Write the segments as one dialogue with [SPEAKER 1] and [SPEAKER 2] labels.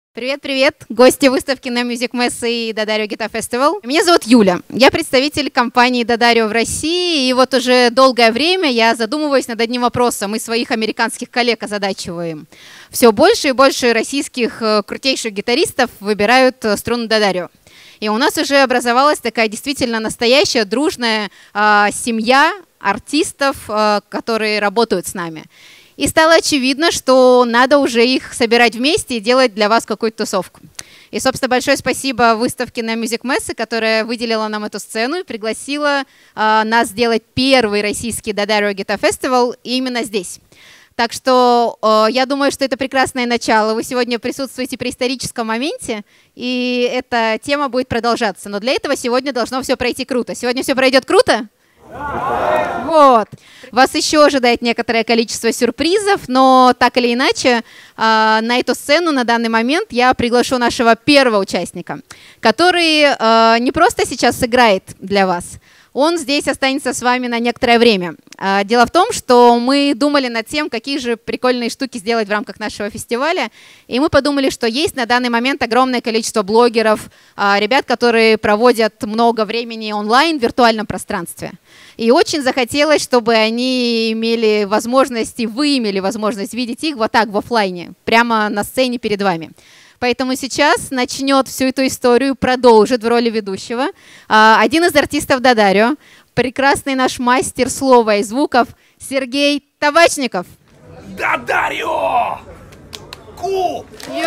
[SPEAKER 1] Привет-привет, гости выставки на Music Mess и Dadario Guitar Festival. Меня зовут Юля, я представитель компании Dadario в России, и вот уже долгое время я задумываюсь над одним вопросом, и своих американских коллег озадачиваем. Все больше и больше российских крутейших гитаристов выбирают струны Dadario. И у нас уже образовалась такая действительно настоящая дружная семья артистов, которые работают с нами. И стало очевидно, что надо уже их собирать вместе и делать для вас какую-то тусовку. И, собственно, большое спасибо выставке на Music Mess, которая выделила нам эту сцену и пригласила нас сделать первый российский Dadario Guitar Festival именно здесь. Так что я думаю, что это прекрасное начало. Вы сегодня присутствуете при историческом моменте, и эта тема будет продолжаться. Но для этого сегодня должно все пройти круто. Сегодня все пройдет круто? Вот. Вас еще ожидает некоторое количество сюрпризов, но так или иначе на эту сцену на данный момент я приглашу нашего первого участника, который не просто сейчас сыграет для вас, он здесь останется с вами на некоторое время. Дело в том, что мы думали над тем, какие же прикольные штуки сделать в рамках нашего фестиваля, и мы подумали, что есть на данный момент огромное количество блогеров, ребят, которые проводят много времени онлайн в виртуальном пространстве. И очень захотелось, чтобы они имели возможность, и вы имели возможность видеть их вот так в офлайне, прямо на сцене перед вами. Поэтому сейчас начнет всю эту историю, продолжит в роли ведущего один из артистов Dadario, прекрасный наш мастер слова и звуков Сергей Табачников.
[SPEAKER 2] Dadario! Cool!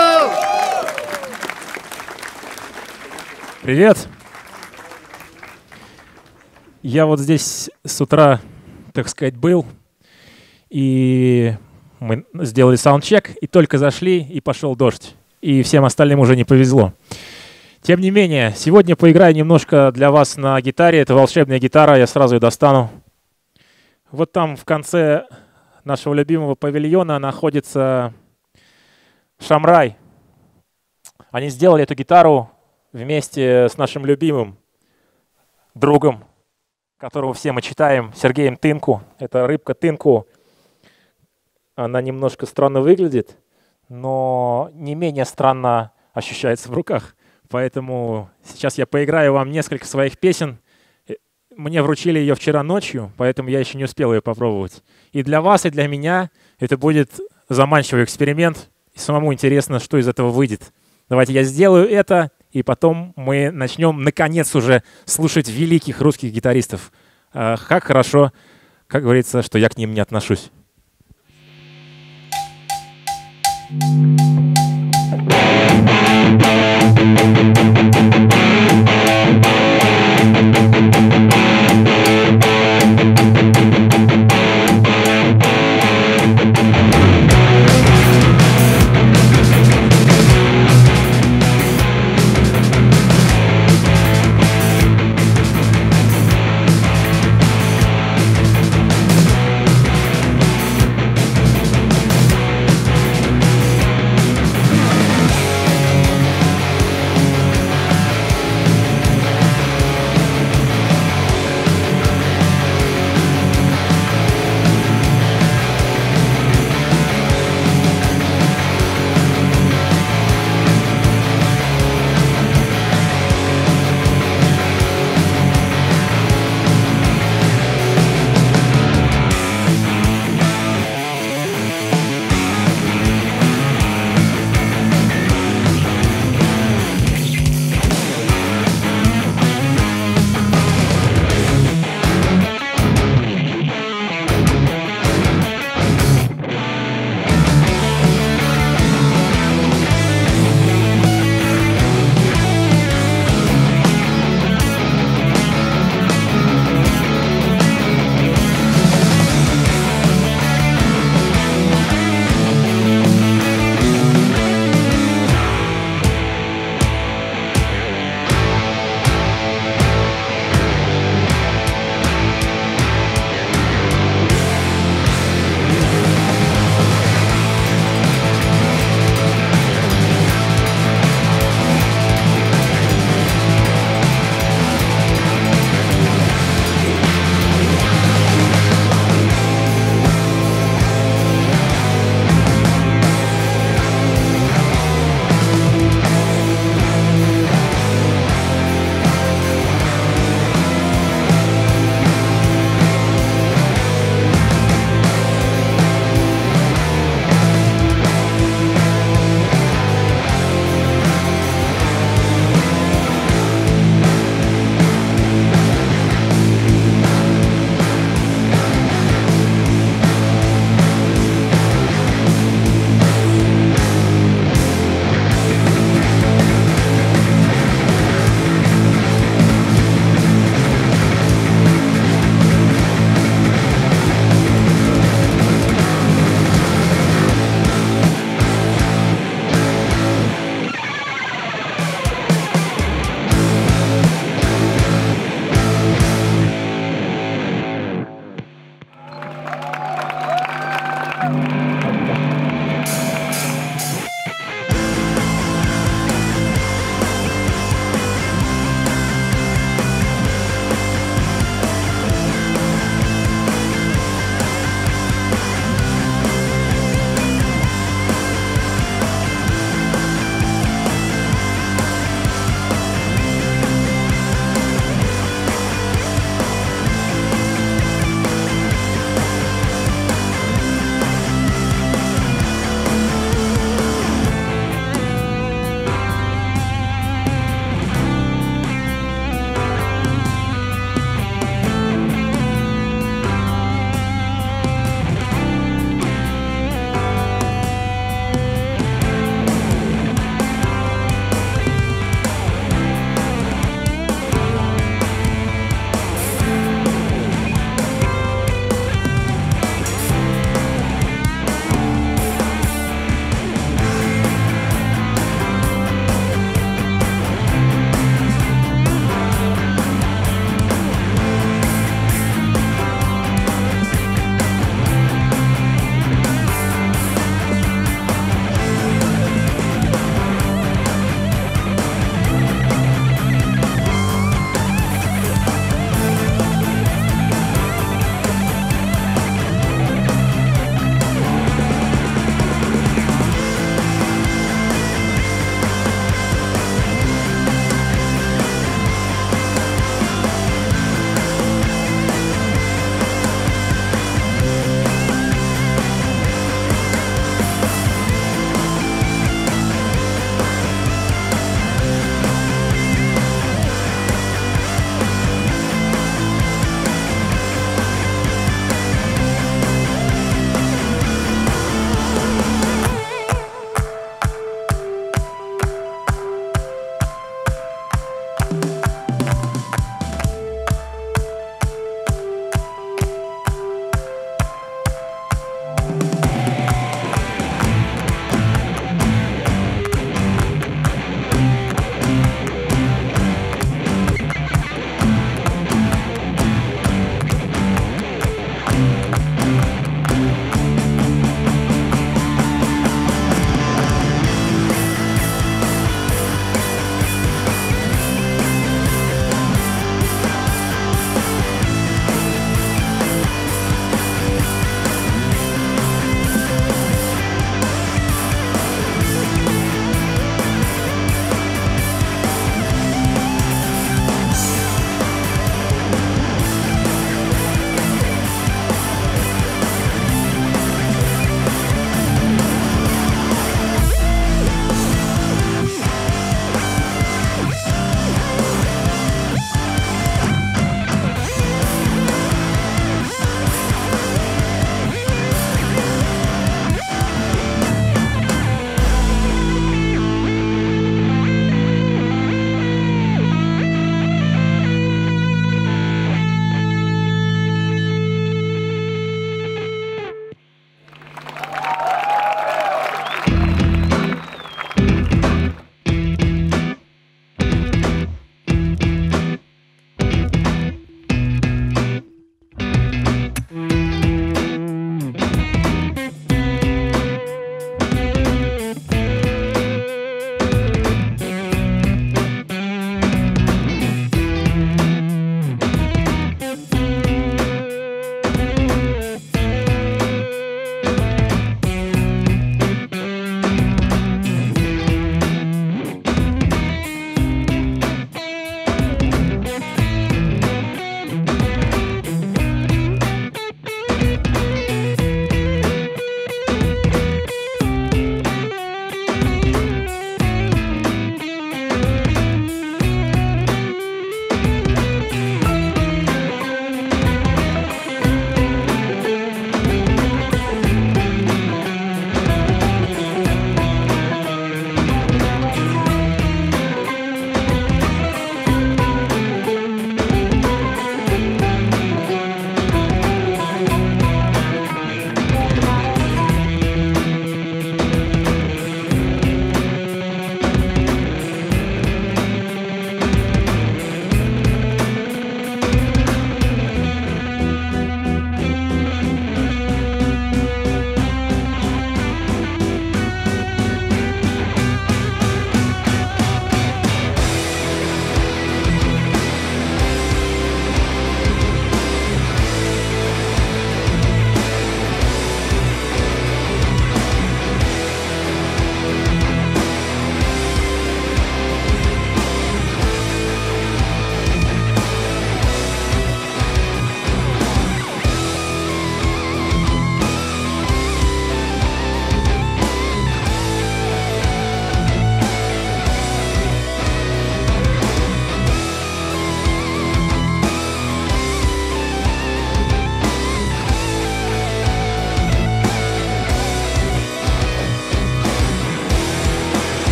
[SPEAKER 3] Привет! Я вот здесь с утра, так сказать, был, и мы сделали саундчек, и только зашли, и пошел дождь. И всем остальным уже не повезло. Тем не менее, сегодня поиграю немножко для вас на гитаре. Это волшебная гитара, я сразу ее достану. Вот там в конце нашего любимого павильона находится Шамрай. Они сделали эту гитару вместе с нашим любимым другом, которого все мы читаем, Сергеем Тынку. Это рыбка Тынку. Она немножко странно выглядит, но не менее странно ощущается в руках. Поэтому сейчас я поиграю вам несколько своих песен. Мне вручили ее вчера ночью, поэтому я еще не успел ее попробовать. И для вас, и для меня это будет заманчивый эксперимент. И самому интересно, что из этого выйдет. Давайте я сделаю это, и потом мы начнем, наконец, уже слушать великих русских гитаристов. Как хорошо, как говорится, что я к ним не отношусь.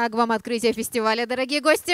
[SPEAKER 1] Итак, вам открытие фестиваля, дорогие гости.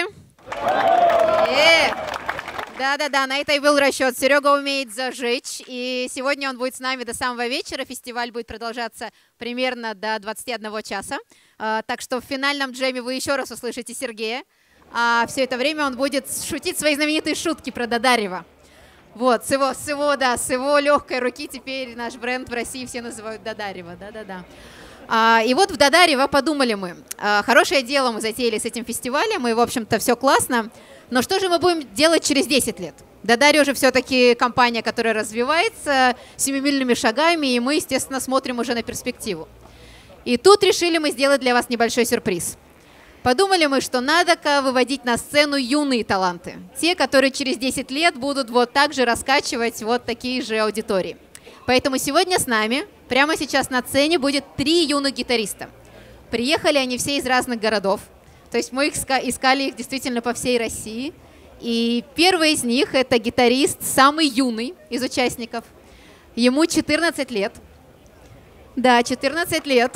[SPEAKER 1] Да-да-да, на это и был расчет. Серега умеет зажечь, и сегодня он будет с нами до самого вечера. Фестиваль будет продолжаться примерно до 21 часа. Так что в финальном джеме вы еще раз услышите Сергея. А все это время он будет шутить свои знаменитые шутки про Дадарева. Вот, с его легкой руки теперь наш бренд в России все называют Дадарева. Да-да-да. И вот в Дадарево подумали мы. Хорошее дело мы затеяли с этим фестивалем, и, в общем-то, все классно. Но что же мы будем делать через 10 лет? Дадарио же все-таки компания, которая развивается семимильными шагами, и мы, естественно, смотрим уже на перспективу. И тут решили мы сделать для вас небольшой сюрприз. Подумали мы, что надо-ка выводить на сцену юные таланты. Те, которые через 10 лет будут вот так же раскачивать вот такие же аудитории. Поэтому сегодня с нами, прямо сейчас на сцене, будет 3 юных гитариста. Приехали они все из разных городов. То есть мы искали их действительно по всей России. И первый из них – это гитарист, самый юный из участников. Ему 14 лет. Да, 14 лет.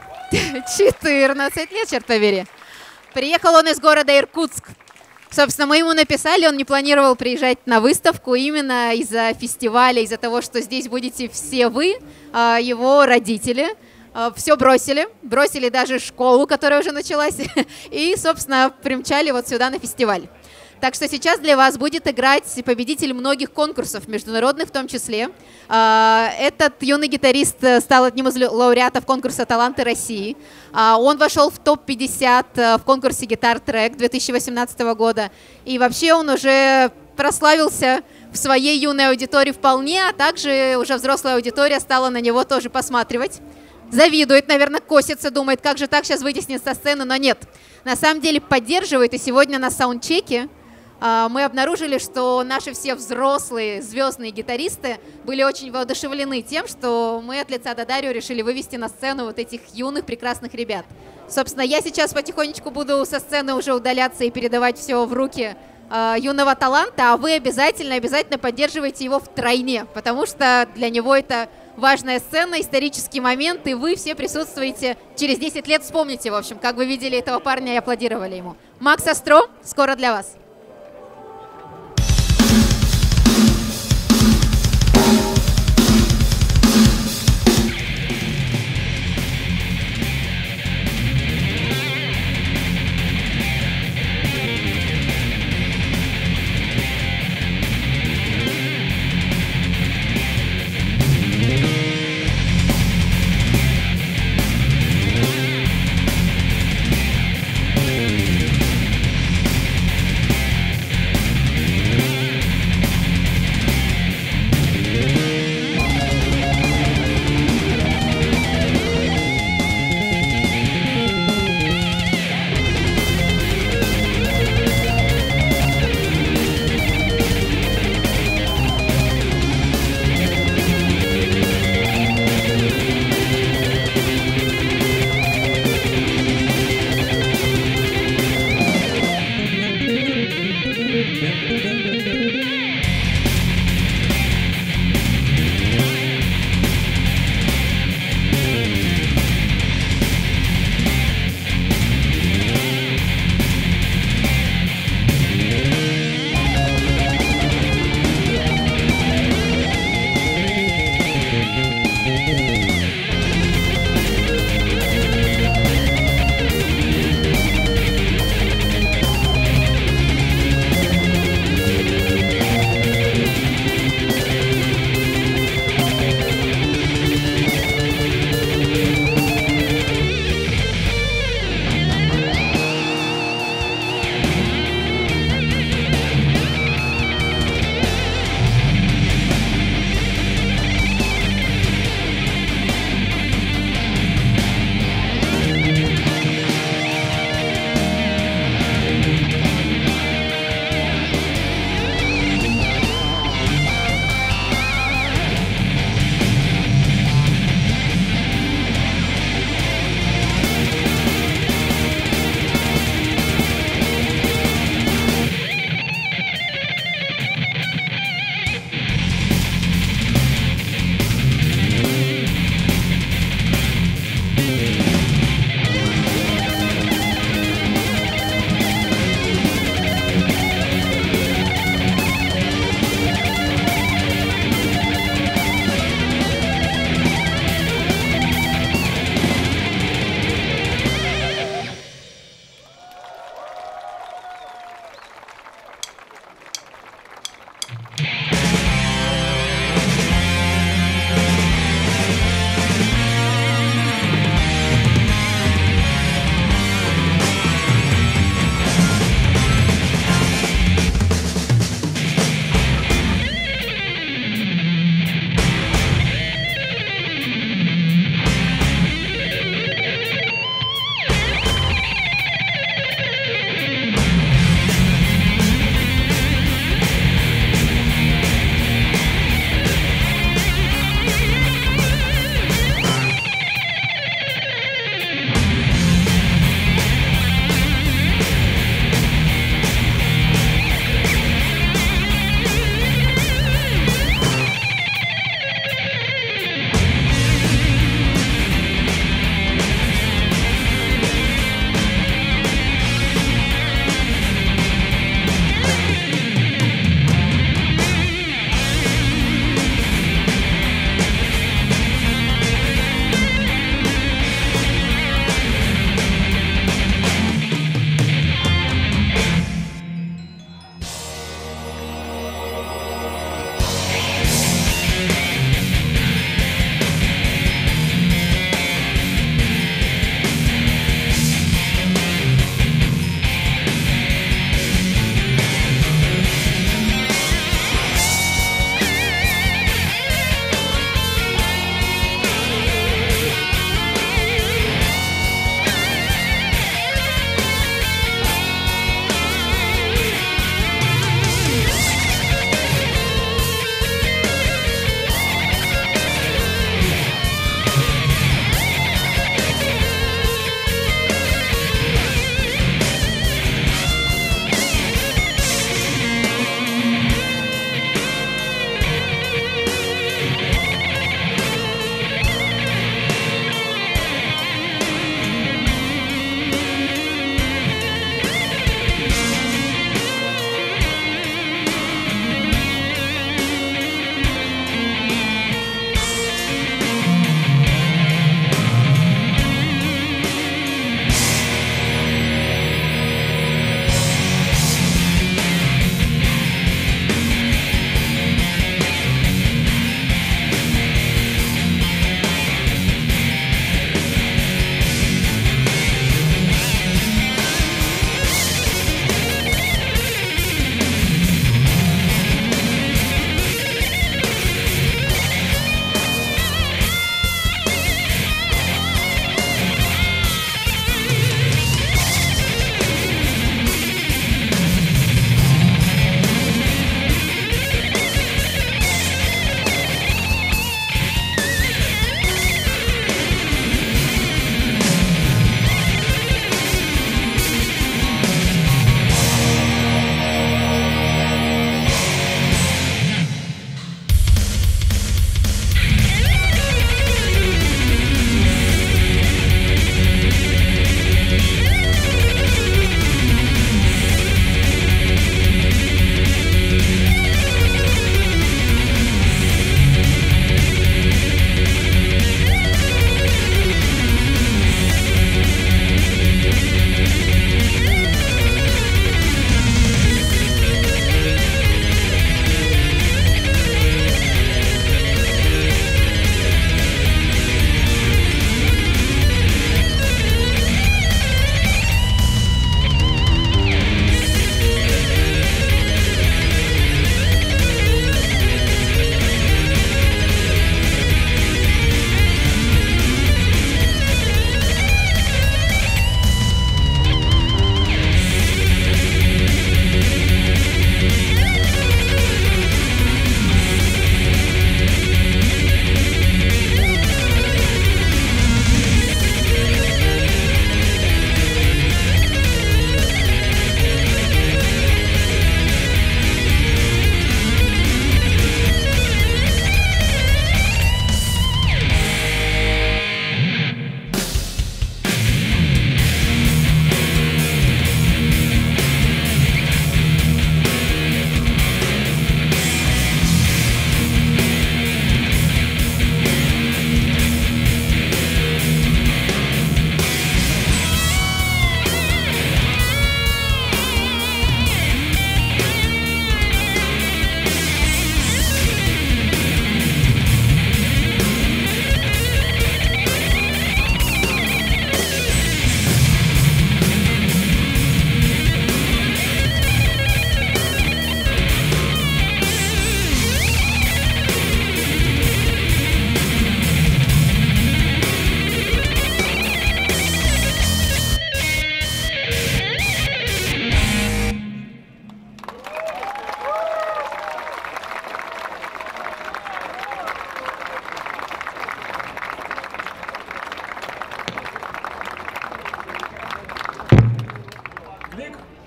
[SPEAKER 1] 14 лет, черт побери. Приехал он из города Иркутск. Собственно, мы ему написали, он не планировал приезжать на выставку именно из-за фестиваля, из-за того, что здесь будете все вы, его родители. Все бросили даже школу, которая уже началась, и, собственно, примчали вот сюда на фестиваль. Так что сейчас для вас будет играть победитель многих конкурсов, международных в том числе. Этот юный гитарист стал одним из лауреатов конкурса «Таланты России». Он вошел в топ-50 в конкурсе «Гитар-трек» 2018 года. И вообще он уже прославился в своей юной аудитории вполне, а также уже взрослая аудитория стала на него тоже посматривать. Завидует, наверное, косится, думает, как же так сейчас вытеснит со сцены, но нет. На самом деле поддерживает, и сегодня на саундчеке мы обнаружили, что наши все взрослые звездные гитаристы были очень воодушевлены тем, что мы от лица Дадарио решили вывести на сцену вот этих юных прекрасных ребят. Собственно, я сейчас потихонечку буду со сцены уже удаляться и передавать все в руки юного таланта, а вы обязательно поддерживайте его втройне, потому что для него это важная сцена, исторический момент, и вы все присутствуете. Через 10 лет вспомните, в общем, как вы видели этого парня и аплодировали ему. Макс Астро, скоро для вас.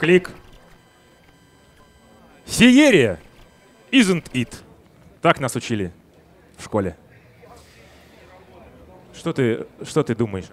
[SPEAKER 3] Клик. Феерия. Isn't it? Так нас учили в школе. Что ты думаешь?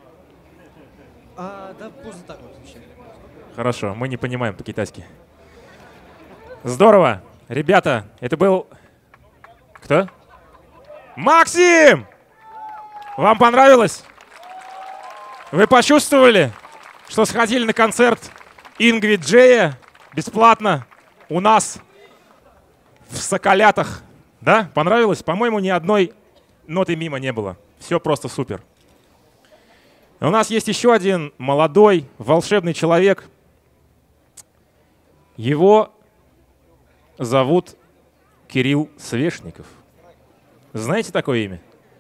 [SPEAKER 4] Да просто так вот вообще.
[SPEAKER 3] Хорошо, мы не понимаем по-китайски. Здорово. Ребята, это был... Кто? Максим! Вам понравилось? Вы почувствовали, что сходили на концерт Ингви Джея бесплатно у нас в Соколятах? Да? Понравилось? По-моему, ни одной ноты мимо не было. Все просто супер. У нас есть еще один молодой, волшебный человек. Его зовут Кирилл Свешников. Знаете такое имя?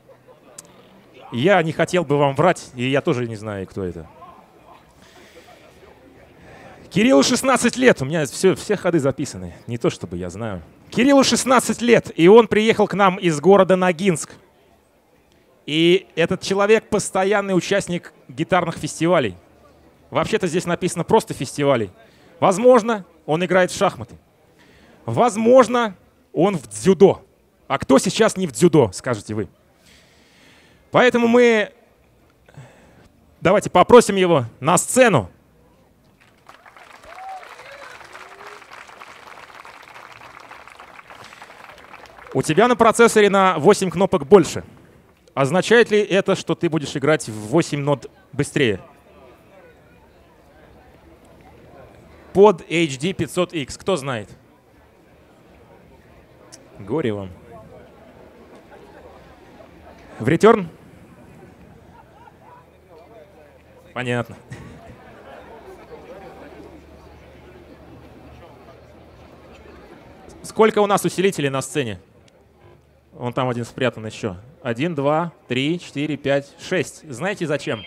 [SPEAKER 3] Я не хотел бы вам врать, и я тоже не знаю, кто это. Кириллу 16 лет. У меня все ходы записаны. Не то чтобы я знаю. Кириллу 16 лет, и он приехал к нам из города Ногинск. И этот человек постоянный участник гитарных фестивалей. Вообще-то здесь написано просто фестивалей. Возможно, он играет в шахматы. Возможно, он в дзюдо. А кто сейчас не в дзюдо, скажете вы? Поэтому мы давайте попросим его на сцену. У тебя на процессоре на 8 кнопок больше. Означает ли это, что ты будешь играть в 8 нот быстрее? Под HD 500X. Кто знает? Горе вам. В ретерн? Понятно. Сколько у нас усилителей на сцене? Вон там один спрятан еще. 1, 2, 3, 4, 5, 6. Знаете зачем?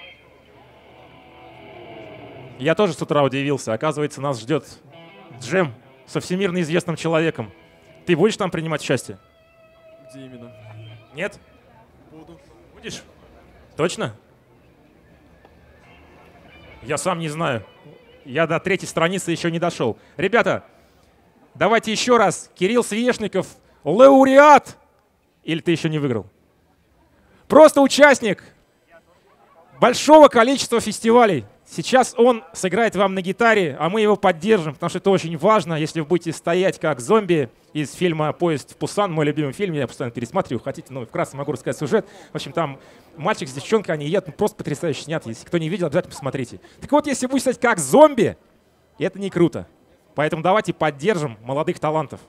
[SPEAKER 3] Я тоже с утра удивился. Оказывается, нас ждет джем со всемирно известным человеком. Ты будешь там принимать участие?
[SPEAKER 4] Где именно?
[SPEAKER 3] Нет?
[SPEAKER 4] Буду.
[SPEAKER 3] Будешь? Точно? Я сам не знаю. Я до 3-й страницы еще не дошел. Ребята, давайте еще раз. Кирилл Свешников, лауреат. Или ты еще не выиграл? Просто участник большого количества фестивалей. Сейчас он сыграет вам на гитаре, а мы его поддержим, потому что это очень важно. Если вы будете стоять как зомби из фильма «Поезд в Пусан», мой любимый фильм, я постоянно пересматриваю, хотите, ну, вкратце могу рассказать сюжет. В общем, там мальчик с девчонкой, они едут, просто потрясающе снят. Если кто не видел, обязательно посмотрите. Так вот, если будете стоять как зомби, это не круто. Поэтому давайте поддержим молодых талантов.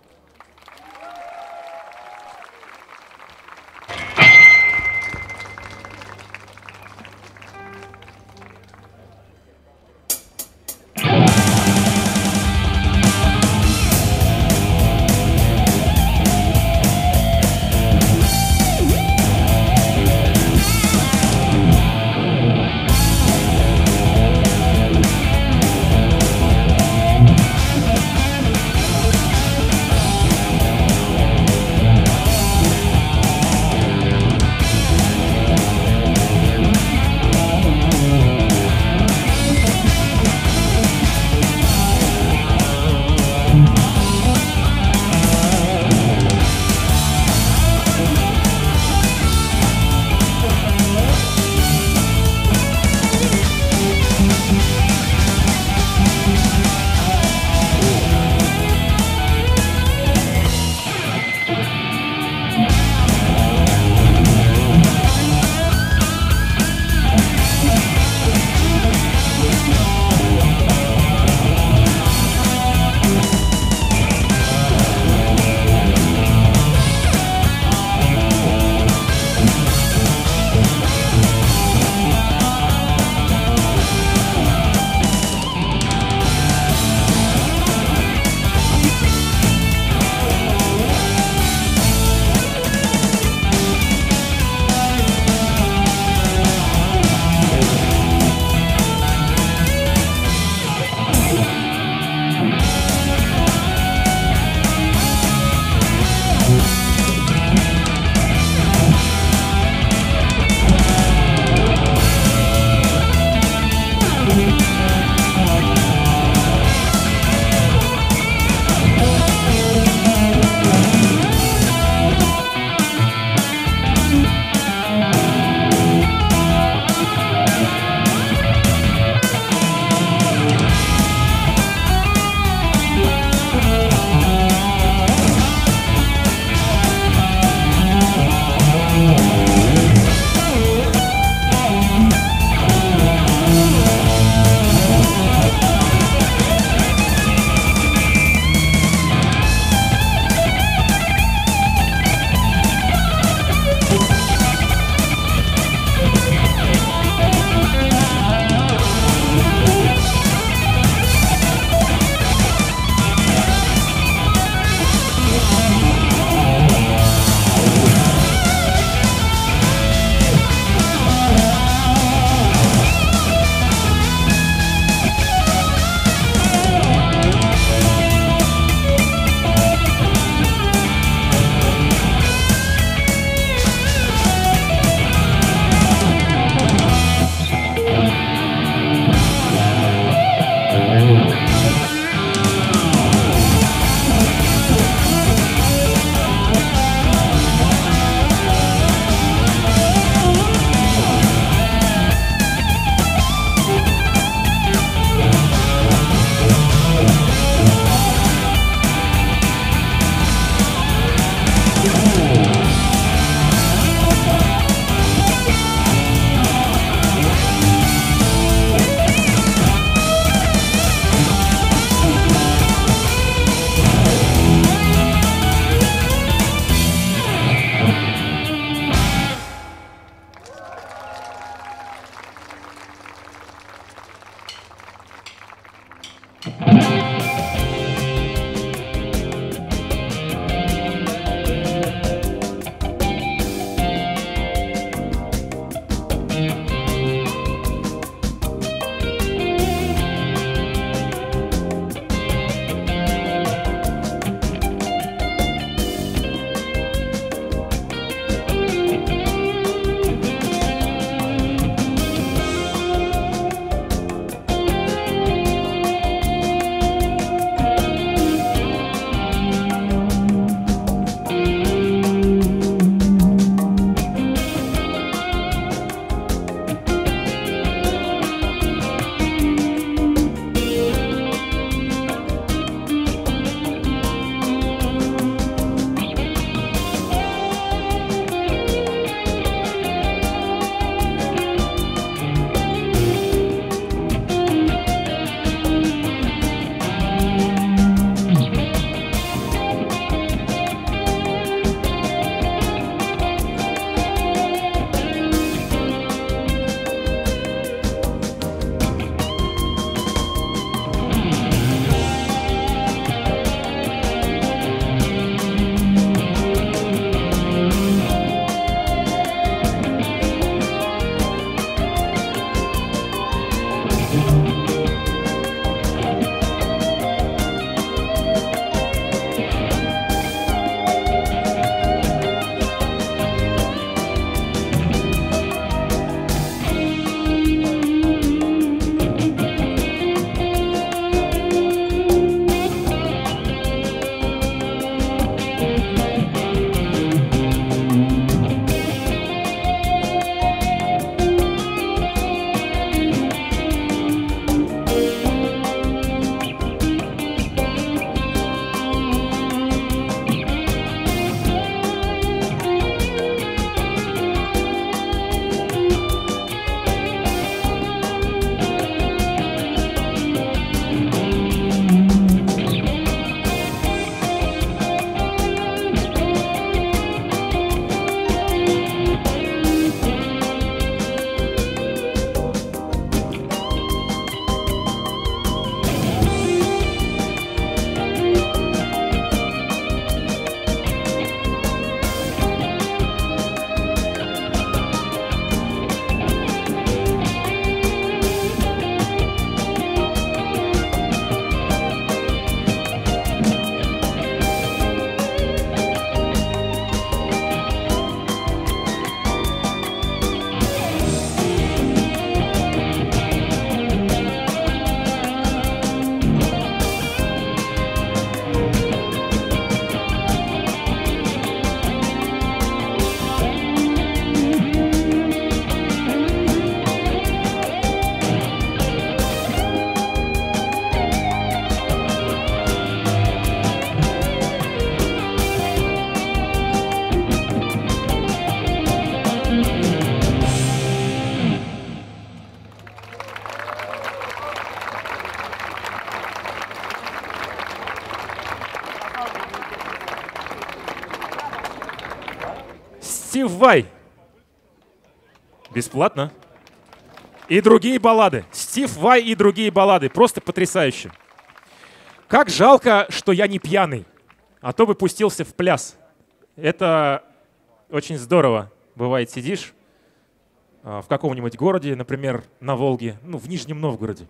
[SPEAKER 3] Стив Vai. Бесплатно. И другие баллады. Стив Vai и другие баллады. Просто потрясающе. Как жалко, что я не пьяный, а то бы пустился в пляс. Это очень здорово. Бывает, сидишь в каком-нибудь городе, например, на Волге, ну, в Нижнем Новгороде,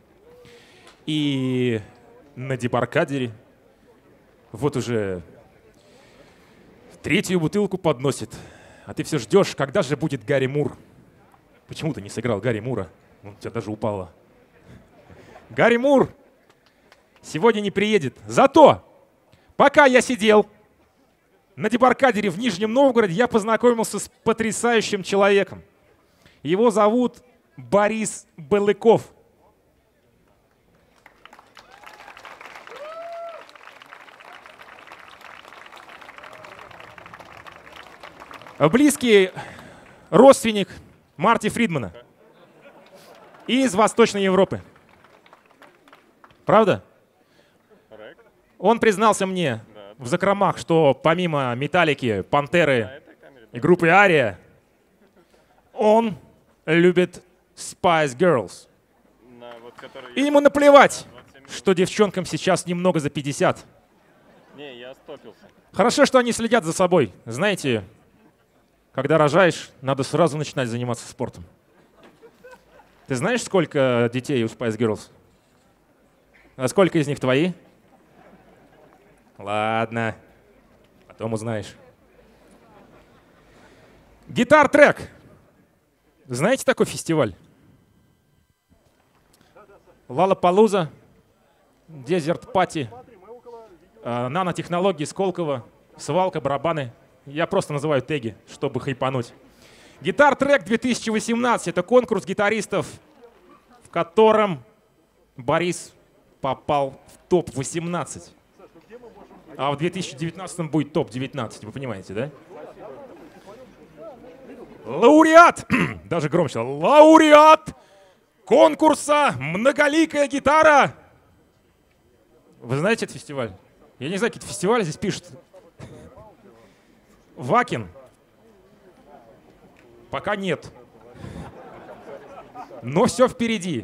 [SPEAKER 3] и на дебаркадере вот уже третью бутылку подносит, а ты все ждешь, когда же будет Гарри Мур. Почему ты не сыграл Гарри Мура? У тебя даже упало. Гарри Мур сегодня не приедет. Зато, пока я сидел на дебаркадере в Нижнем Новгороде, я познакомился с потрясающим человеком. Его зовут Борис Балыков. Близкий родственник Марти Фридмана из Восточной Европы. Правда? Он признался мне в закромах, что помимо Металлики, Пантеры и группы Ария, он любит Spice Girls. И ему наплевать, что девчонкам сейчас немного за 50.
[SPEAKER 5] Не, я стопился.
[SPEAKER 3] Хорошо, что они следят за собой. Знаете, когда рожаешь, надо сразу начинать заниматься спортом. Ты знаешь, сколько детей у Spice Girls? А сколько из них твои? Ладно, потом узнаешь. Гитар-трек. Знаете такой фестиваль? Лалапалуза, Дезерт Пати, нанотехнологии Сколково, свалка, барабаны. Я просто называю теги, чтобы хайпануть. Гитар-трек 2018 — это конкурс гитаристов, в котором Борис попал в топ-18. А в 2019 будет топ-19, вы понимаете, да? Лауреат, даже громче, лауреат конкурса «Многоликая гитара». Вы знаете этот фестиваль? Я не знаю, какие-то фестивали здесь пишут. Вакин. Пока нет. Но все впереди.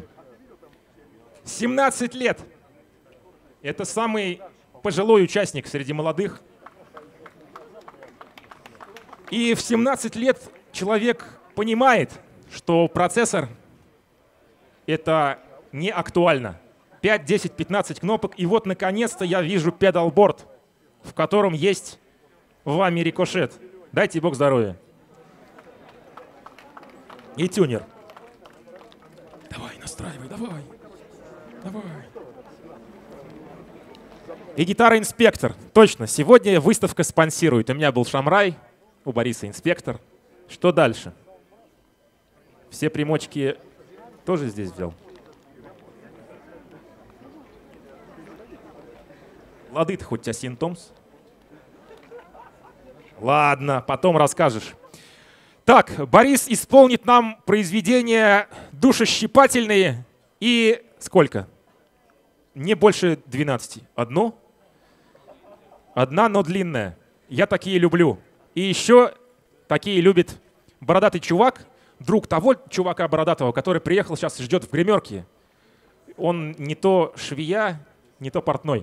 [SPEAKER 3] 17 лет. Это самый пожилой участник среди молодых. И в 17 лет человек понимает, что процессор — это не актуально. 5, 10, 15 кнопок. И вот, наконец-то, я вижу педалборд, в котором есть вами рикошет. Дайте Бог здоровья. И тюнер. Давай, настраивай, давай. Давай. И гитара «Инспектор». Точно, сегодня выставка спонсирует. У меня был Шамрай, у Бориса «Инспектор». Что дальше? Все примочки тоже здесь взял. Лады-то хоть у тебя Синтомс? Ладно, потом расскажешь. Так, Борис исполнит нам произведения душещипательные и сколько? Не больше 12. Одну? Одна, но длинная. Я такие люблю. И еще такие любит бородатый чувак, друг того чувака бородатого, который приехал сейчас и ждет в гримерке. Он не то швея, не то портной.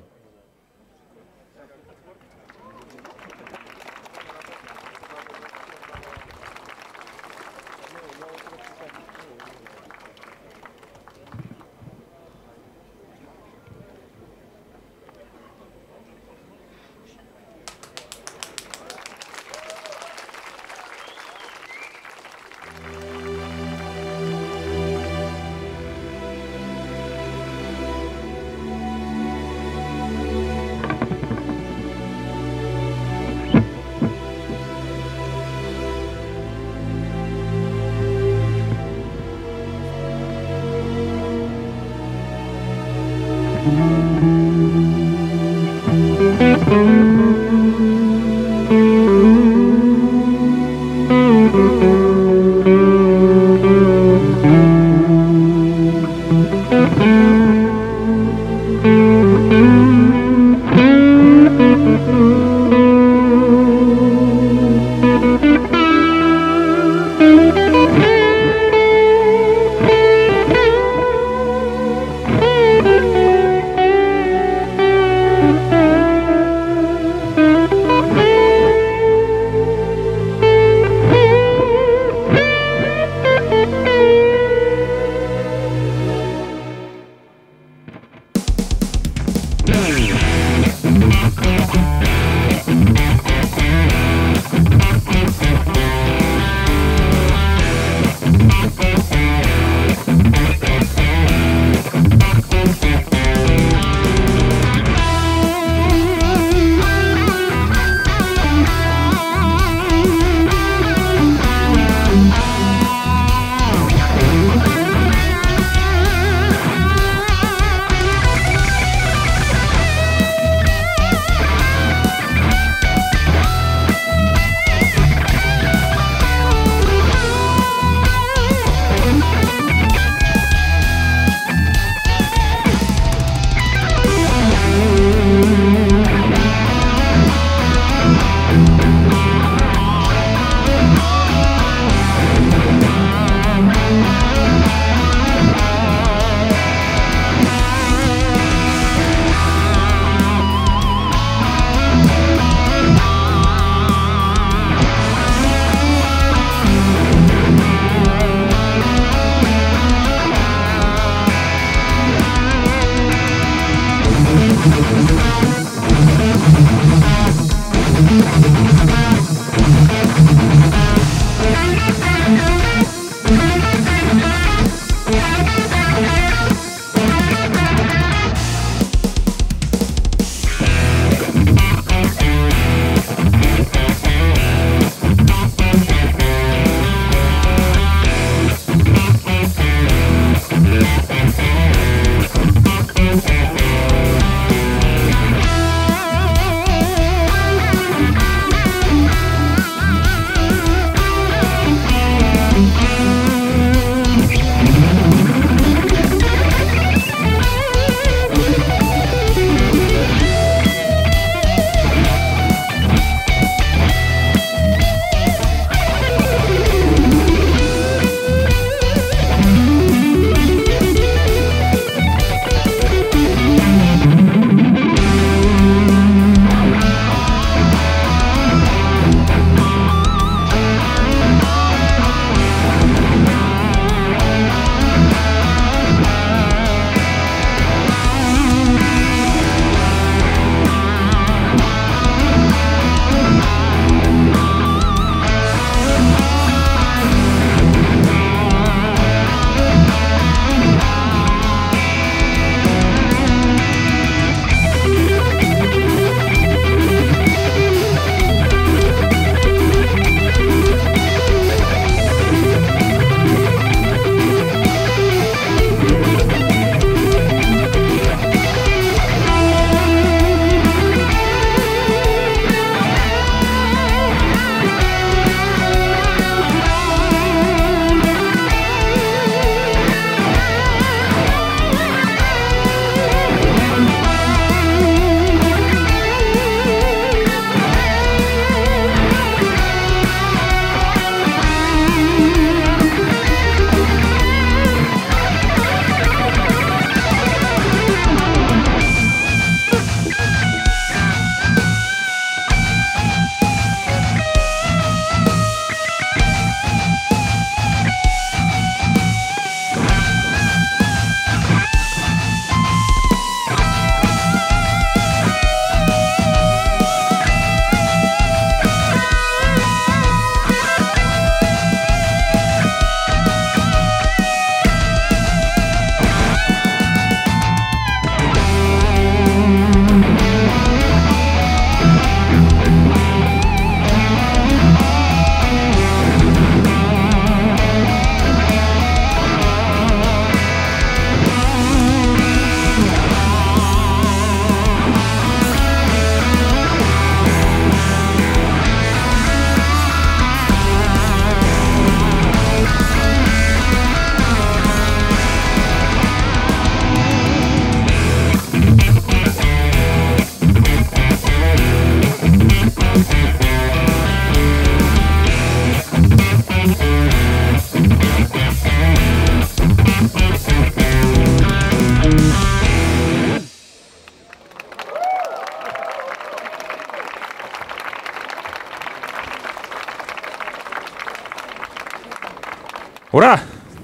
[SPEAKER 3] Ура!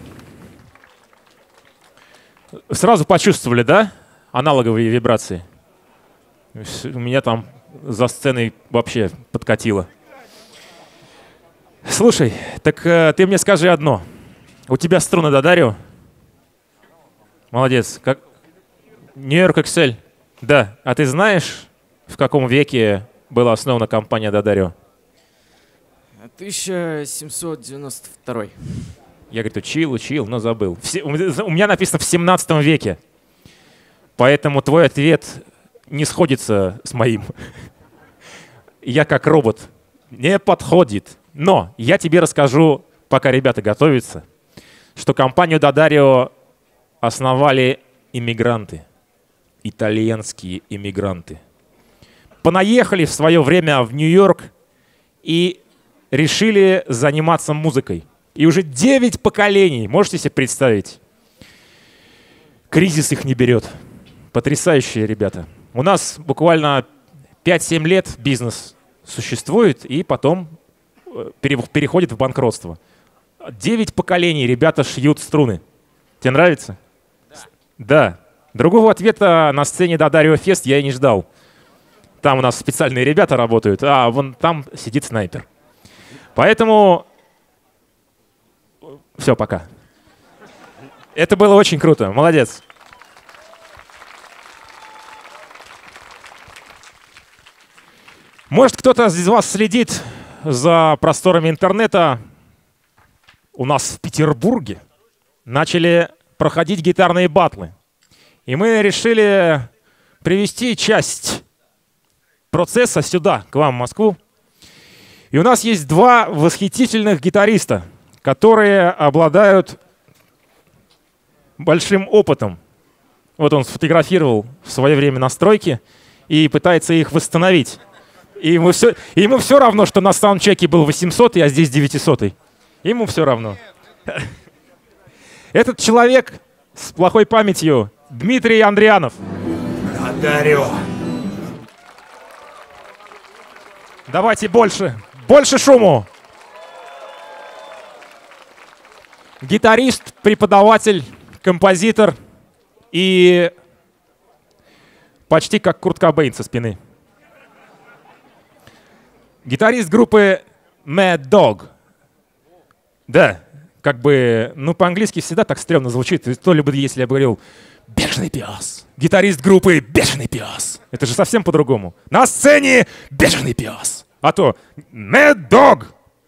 [SPEAKER 3] Сразу почувствовали, да? Аналоговые вибрации. У меня там за сценой вообще подкатило. Слушай, так ты мне скажи одно. У тебя струны Додарио? Молодец. Как... Нью-Йорк Excel. Да. А ты знаешь, в каком веке была основана компания Додарио?
[SPEAKER 4] 1792.
[SPEAKER 3] Я, говорит, учил, но забыл. У меня написано в 17 веке. Поэтому твой ответ не сходится с моим. Я как робот. Не подходит. Но я тебе расскажу, пока ребята готовятся, что компанию Додарио основали иммигранты. Итальянские иммигранты. Понаехали в свое время в Нью-Йорк и решили заниматься музыкой. И уже 9 поколений, можете себе представить? Кризис их не берет. Потрясающие ребята. У нас буквально 5-7 лет бизнес существует и потом переходит в банкротство. 9 поколений ребята шьют струны. Тебе нравится? Да. Другого ответа на сцене Додарио Фест я и не ждал. Там у нас специальные ребята работают, а вон там сидит снайпер. Поэтому все, пока. Это было очень круто. Молодец. Может, кто-то из вас следит за просторами интернета. У нас в Петербурге начали проходить гитарные баттлы. И мы решили привести часть процесса сюда, к вам, в Москву. И у нас есть 2 восхитительных гитариста, которые обладают большим опытом. Вот он сфотографировал в свое время настройки и пытается их восстановить. И ему все равно, что на саундчеке был 800, а здесь 900. Ему все равно. Этот человек с плохой памятью Дмитрий Андрианов.
[SPEAKER 2] Додарио.
[SPEAKER 3] Давайте больше. Больше шуму. Гитарист, преподаватель, композитор и почти как Курт Кобейн со спины. Гитарист группы Mad Dog. Да, как бы, ну по-английски всегда так стрёмно звучит. То ли бы, если я бы говорил «Бешеный пес». Гитарист группы «Бешеный пес». Это же совсем по-другому. На сцене «Бешеный пес». А то Mad Dog.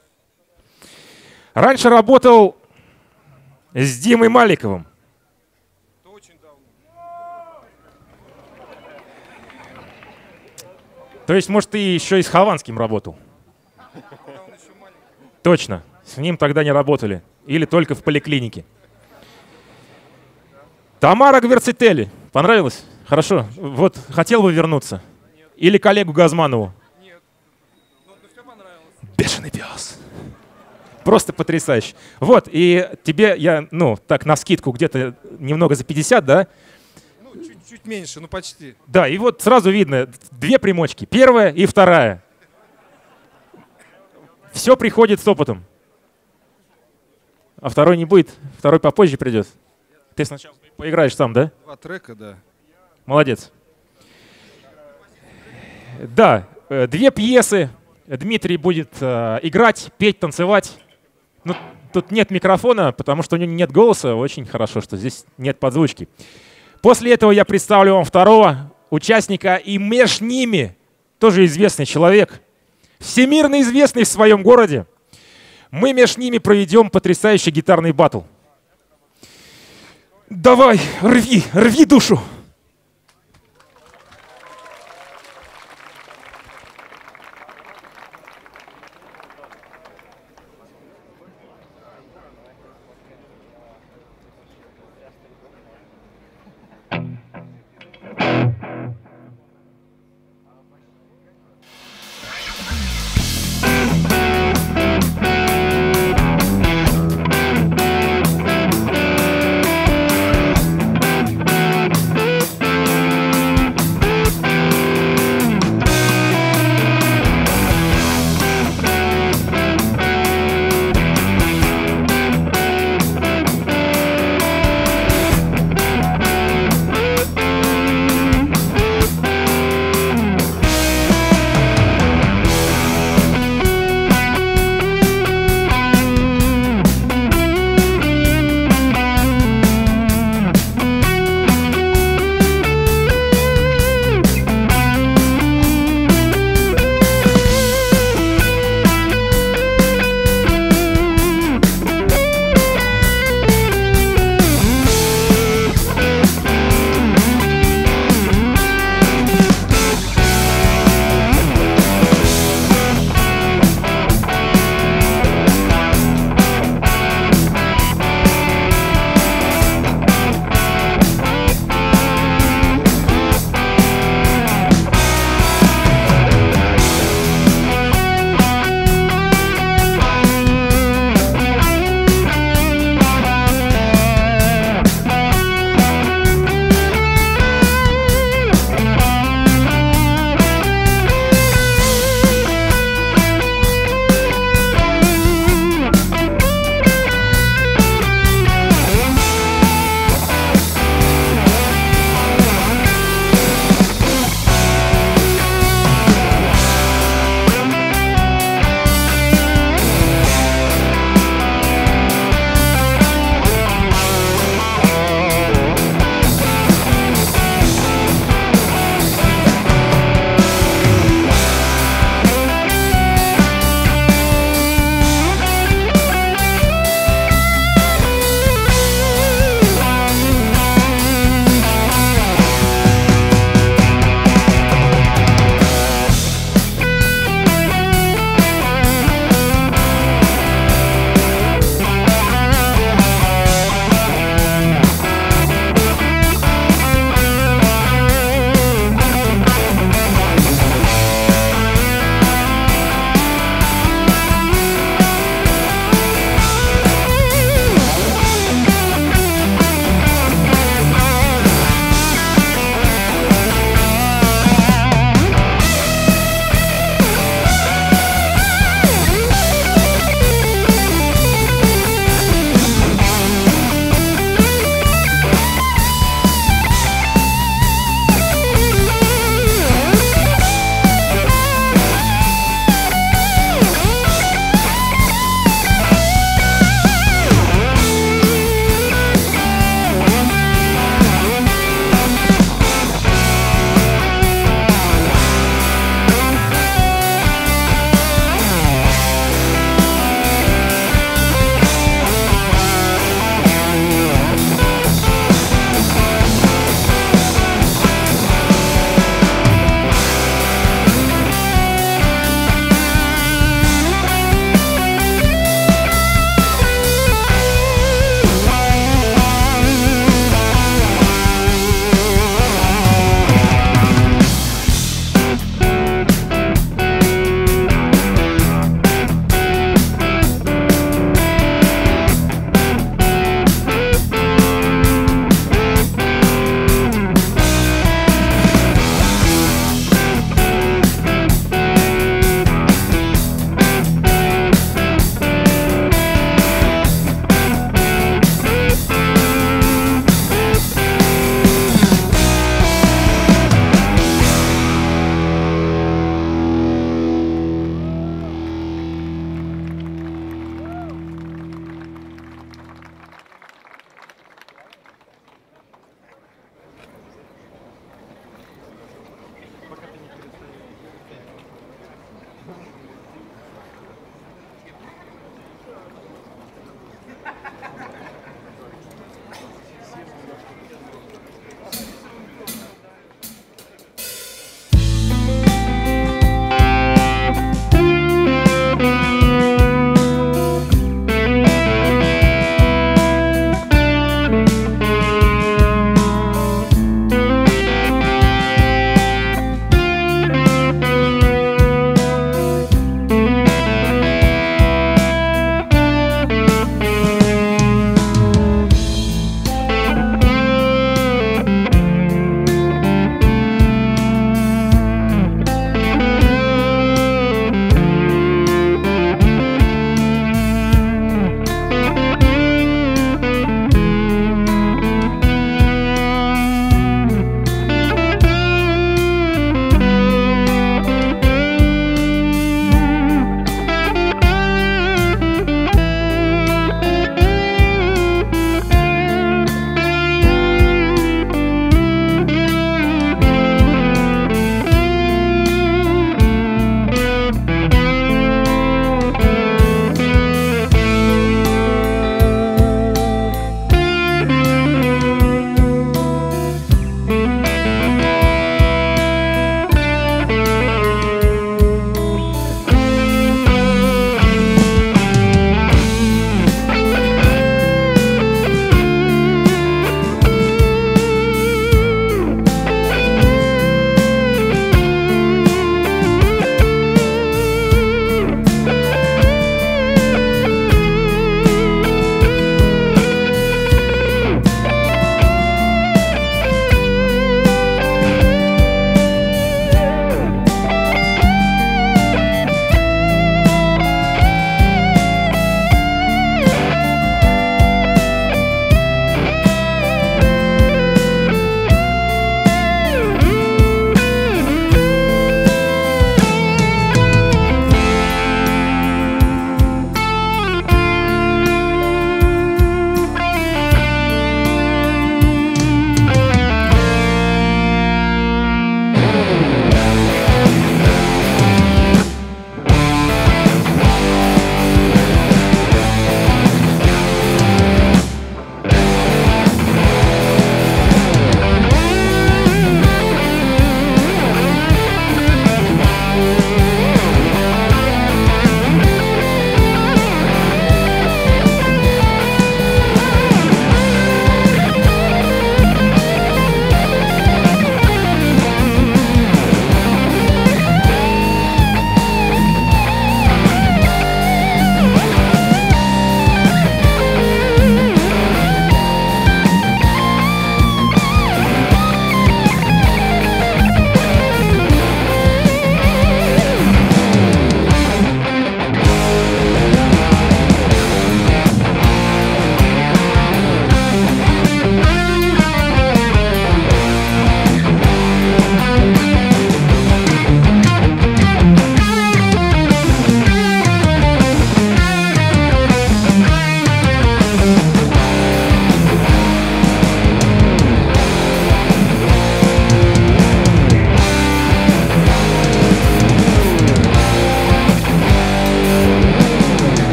[SPEAKER 3] Раньше работал с Димой Маликовым. То есть, может, ты еще и с Хованским работал? Точно. С ним тогда не работали. Или только в поликлинике. Тамара Гверцители. Понравилось? Хорошо. Вот, хотел бы вернуться? Или коллегу Газманову? Нет. Ну, все понравилось. Бешеный пес. Просто потрясающе. Вот, и тебе я, ну, так, навскидку где-то немного за 50, да?
[SPEAKER 6] Чуть меньше, ну почти.
[SPEAKER 3] Да, и вот сразу видно 2 примочки. Первая и вторая. Все приходит с опытом. А второй не будет, второй попозже придет. Ты сначала поиграешь сам, да?
[SPEAKER 6] 2 трека, да.
[SPEAKER 3] Молодец. Да, 2 пьесы. Дмитрий будет играть, петь, танцевать. Ну, тут нет микрофона, потому что у него нет голоса. Очень хорошо, что здесь нет подзвучки. После этого я представлю вам второго участника, и между ними тоже известный человек, всемирно известный в своем городе. Мы между ними проведем потрясающий гитарный баттл. Давай, рви душу!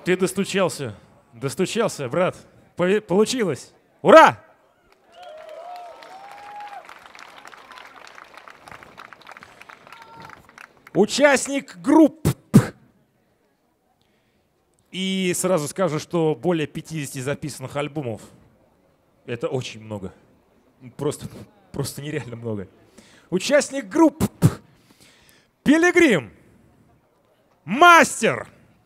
[SPEAKER 3] Ты достучался. Достучался, брат. Получилось. Ура! Участник групп. И сразу скажу, что более 50 записанных альбомов. Это очень много. Просто нереально много. Участник групп. Пилигрим. Мастер.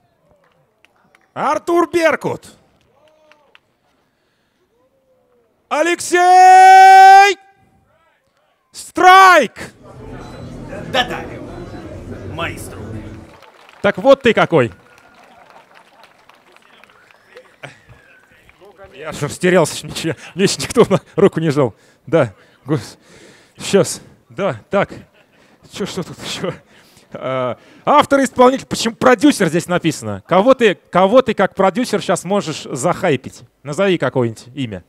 [SPEAKER 3] Артур Беркут. Алексей Страйк.
[SPEAKER 2] Дадарио. Маэстро.
[SPEAKER 3] Так вот ты какой. Я аж растерялся, мне еще никто на руку не жал. Да, сейчас, да, так. Что тут еще? Автор и исполнитель, почему продюсер здесь написано? Кого ты как продюсер сейчас можешь захайпить? Назови какое-нибудь имя.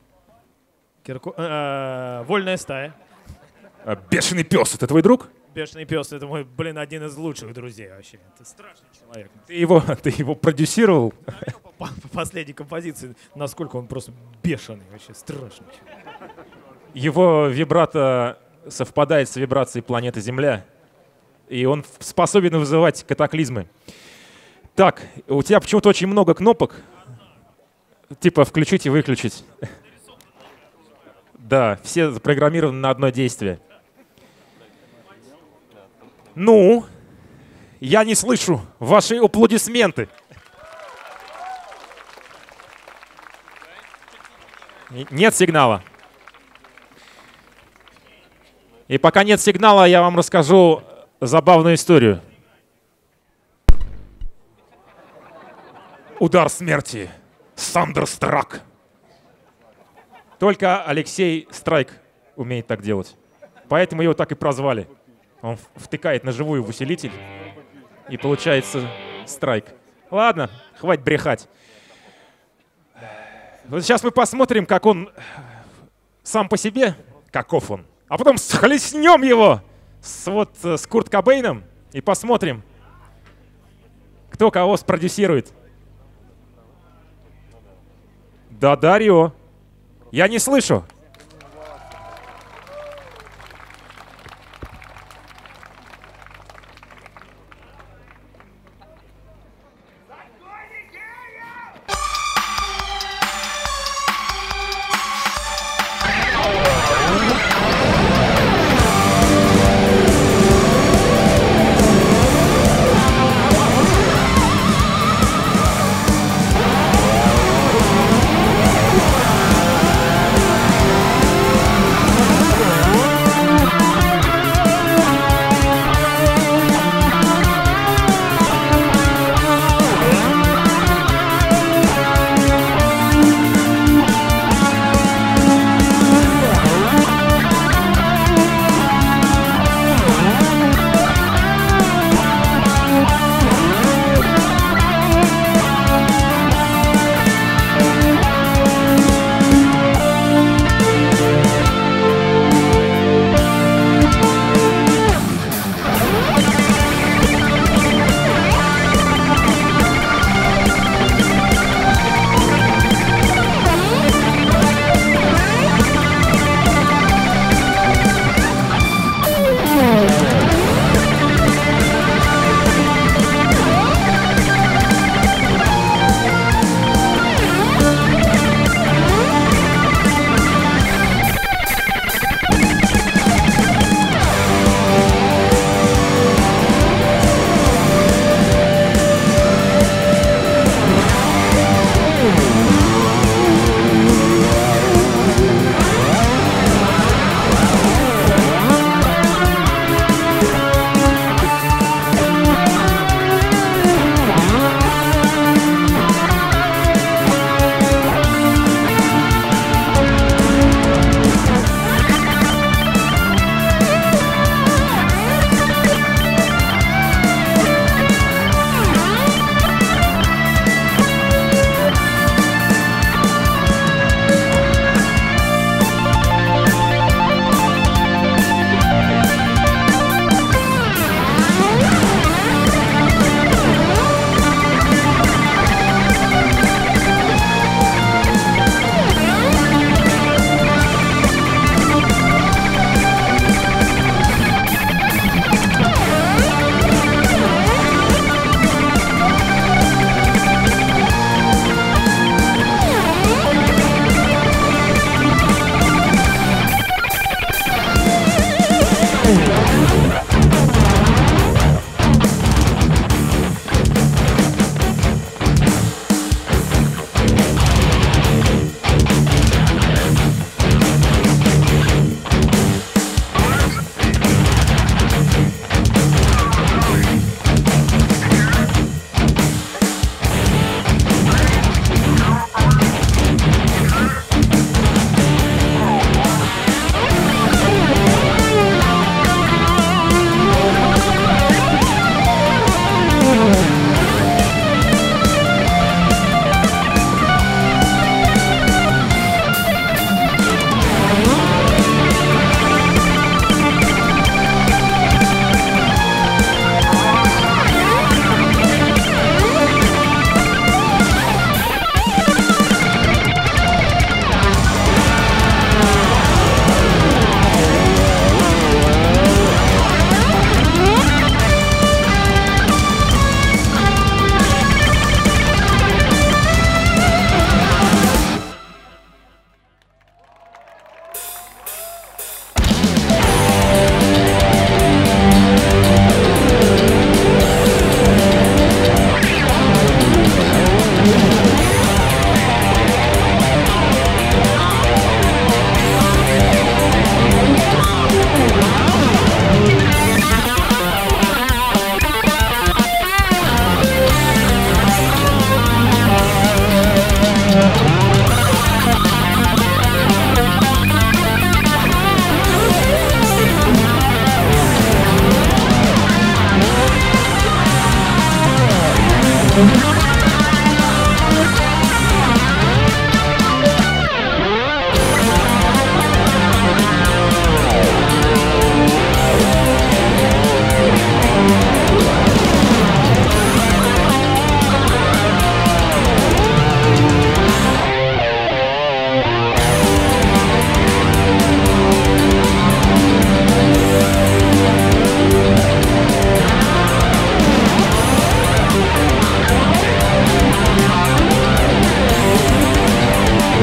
[SPEAKER 7] Вольная стая.
[SPEAKER 3] Бешеный пес, это твой друг?
[SPEAKER 7] Бешеный пес — это мой, один из лучших друзей вообще. Это страшный человек.
[SPEAKER 3] Ты его продюсировал?
[SPEAKER 7] По последней композиции, насколько он просто бешеный, вообще страшный.
[SPEAKER 3] Его вибрато совпадает с вибрацией планеты Земля, и он способен вызывать катаклизмы. Так, у тебя почему-то очень много кнопок, типа включить и выключить. Да, все запрограммированы на одно действие. Ну, я не слышу ваши аплодисменты. Нет сигнала. И пока нет сигнала, я вам расскажу забавную историю. Удар смерти. Сандерстрак. Только Алексей Страйк умеет так делать. Поэтому его так и прозвали. Он втыкает ножевую в усилитель, и получается страйк. Ладно, хватит брехать. Вот сейчас мы посмотрим, как он сам по себе, каков он. А потом схлестнем его с Курт Кобейном и посмотрим, кто кого спродюсирует. Дадарио. Я не слышу.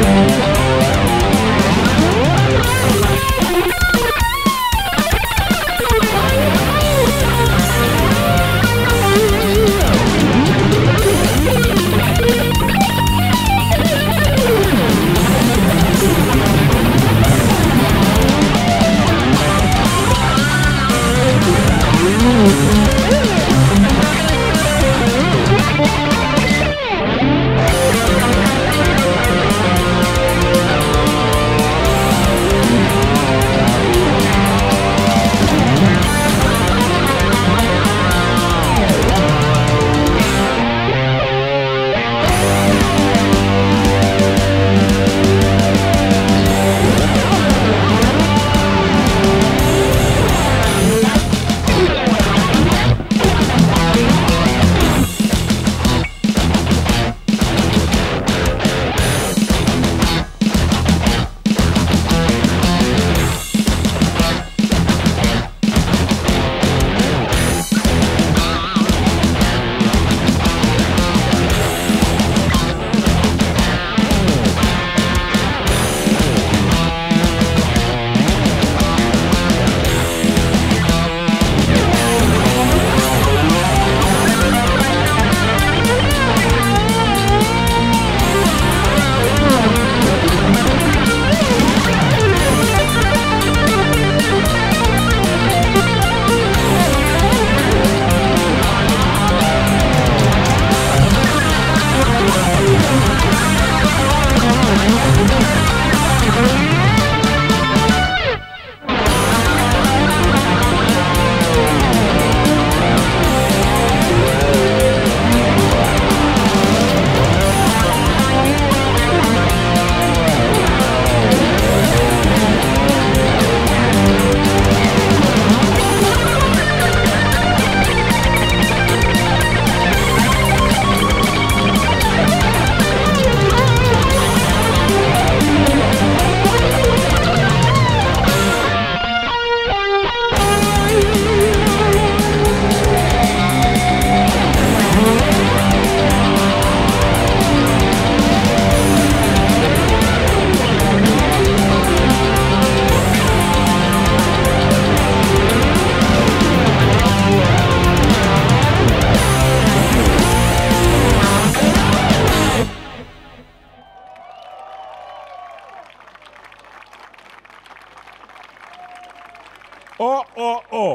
[SPEAKER 3] О-о-о!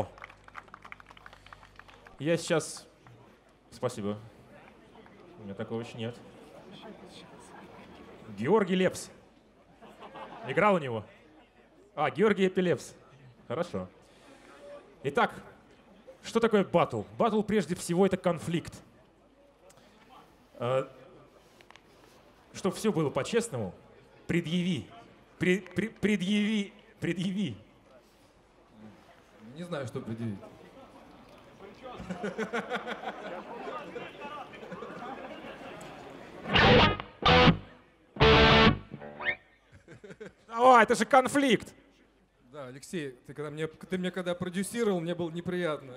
[SPEAKER 3] Я сейчас... Спасибо. У меня такого еще нет. Георгий Лепс. Играл у него? А, Георгий Эпилепс. Хорошо. Итак, что такое батл? Батл прежде всего это конфликт. Чтобы все было по-честному, предъяви. Предъяви.
[SPEAKER 6] Не знаю, что предъявить.
[SPEAKER 3] Давай, это же конфликт.
[SPEAKER 6] Да, Алексей, ты мне когда продюсировал, мне было неприятно.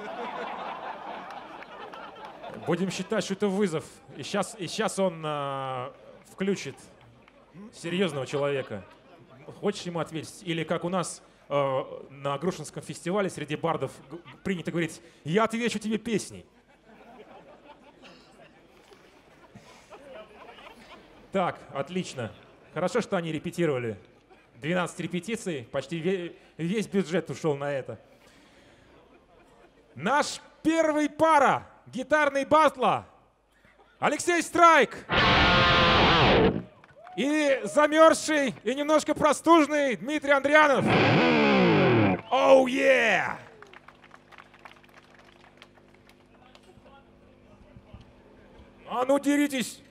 [SPEAKER 3] Будем считать, что это вызов. И сейчас он включит серьезного человека. Хочешь ему ответить? Или как у нас на Грушинском фестивале среди бардов принято говорить: я отвечу тебе песней. Так, отлично. Хорошо, что они репетировали. 12 репетиций, почти весь бюджет ушел на это. Наш первый пара гитарный батла Алексей Страйк и замерзший и немножко простужный Дмитрий Андрианов. Оу, yeah! А ну деритесь!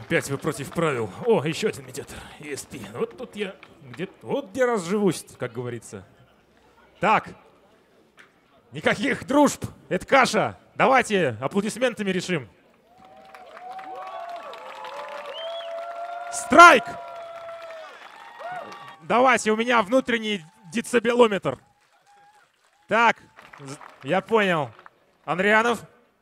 [SPEAKER 3] Опять вы против правил. О, еще один медиатор. ESP. Вот тут я вот где разживусь, как говорится. Так. Никаких дружб. Это каша. Давайте аплодисментами решим. Страйк! Давайте, у меня внутренний децибелометр. Так, я понял. Андрианов?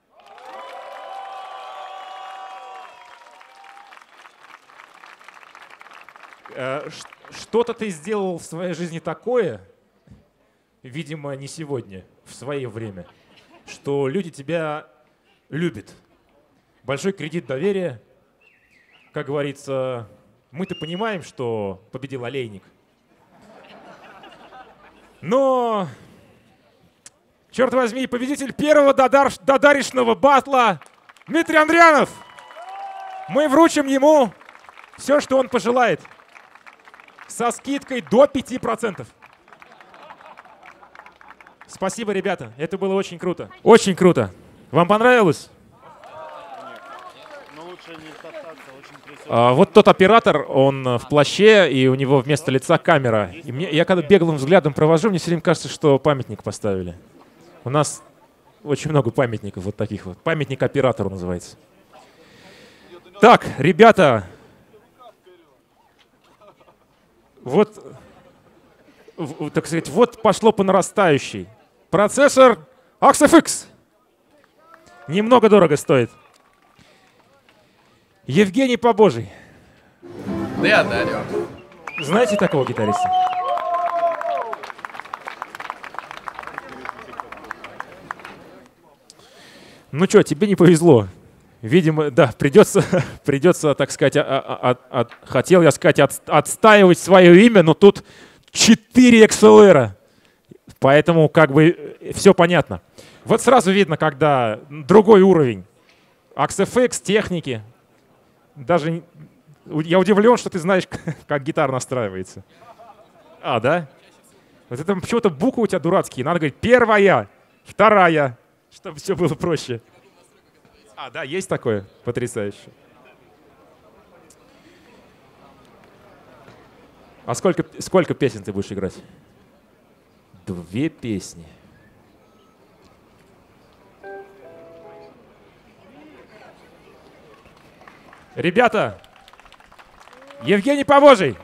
[SPEAKER 3] Что-то ты сделал в своей жизни такое, видимо, не сегодня, в свое время, что люди тебя любят. Большой кредит доверия. Как говорится, мы-то понимаем, что победил олейник. Но, черт возьми, победитель первого дадаришного батла Дмитрий Андрианов. Мы вручим ему все, что он пожелает. Со скидкой до 5%. Спасибо, ребята. Это было очень круто. Очень круто. Вам понравилось? Вот тот оператор, он в плаще, и у него вместо лица камера. И я когда беглым взглядом провожу, мне все время кажется, что памятник поставили. У нас очень много памятников вот таких вот. Памятник оператору называется. Так, ребята. Вот, так сказать, вот пошло по нарастающей. Процессор AXFX. Немного дорого стоит. Евгений Побожий.
[SPEAKER 8] Деодарио.
[SPEAKER 3] Знаете такого гитариста? Ну что, тебе не повезло. Видимо, да, придется, так сказать, хотел я сказать, отстаивать свое имя, но тут 4 XLR. Поэтому как бы все понятно. Вот сразу видно, когда другой уровень. AXFX, техники. Даже я удивлен, что ты знаешь, как гитара настраивается. А, да? Вот это почему-то буквы у тебя дурацкие. Надо говорить первая, вторая, чтобы все было проще. А, да, есть такое? Потрясающе. А сколько песен ты будешь играть? 2 песни. Ребята, Евгений Побожий.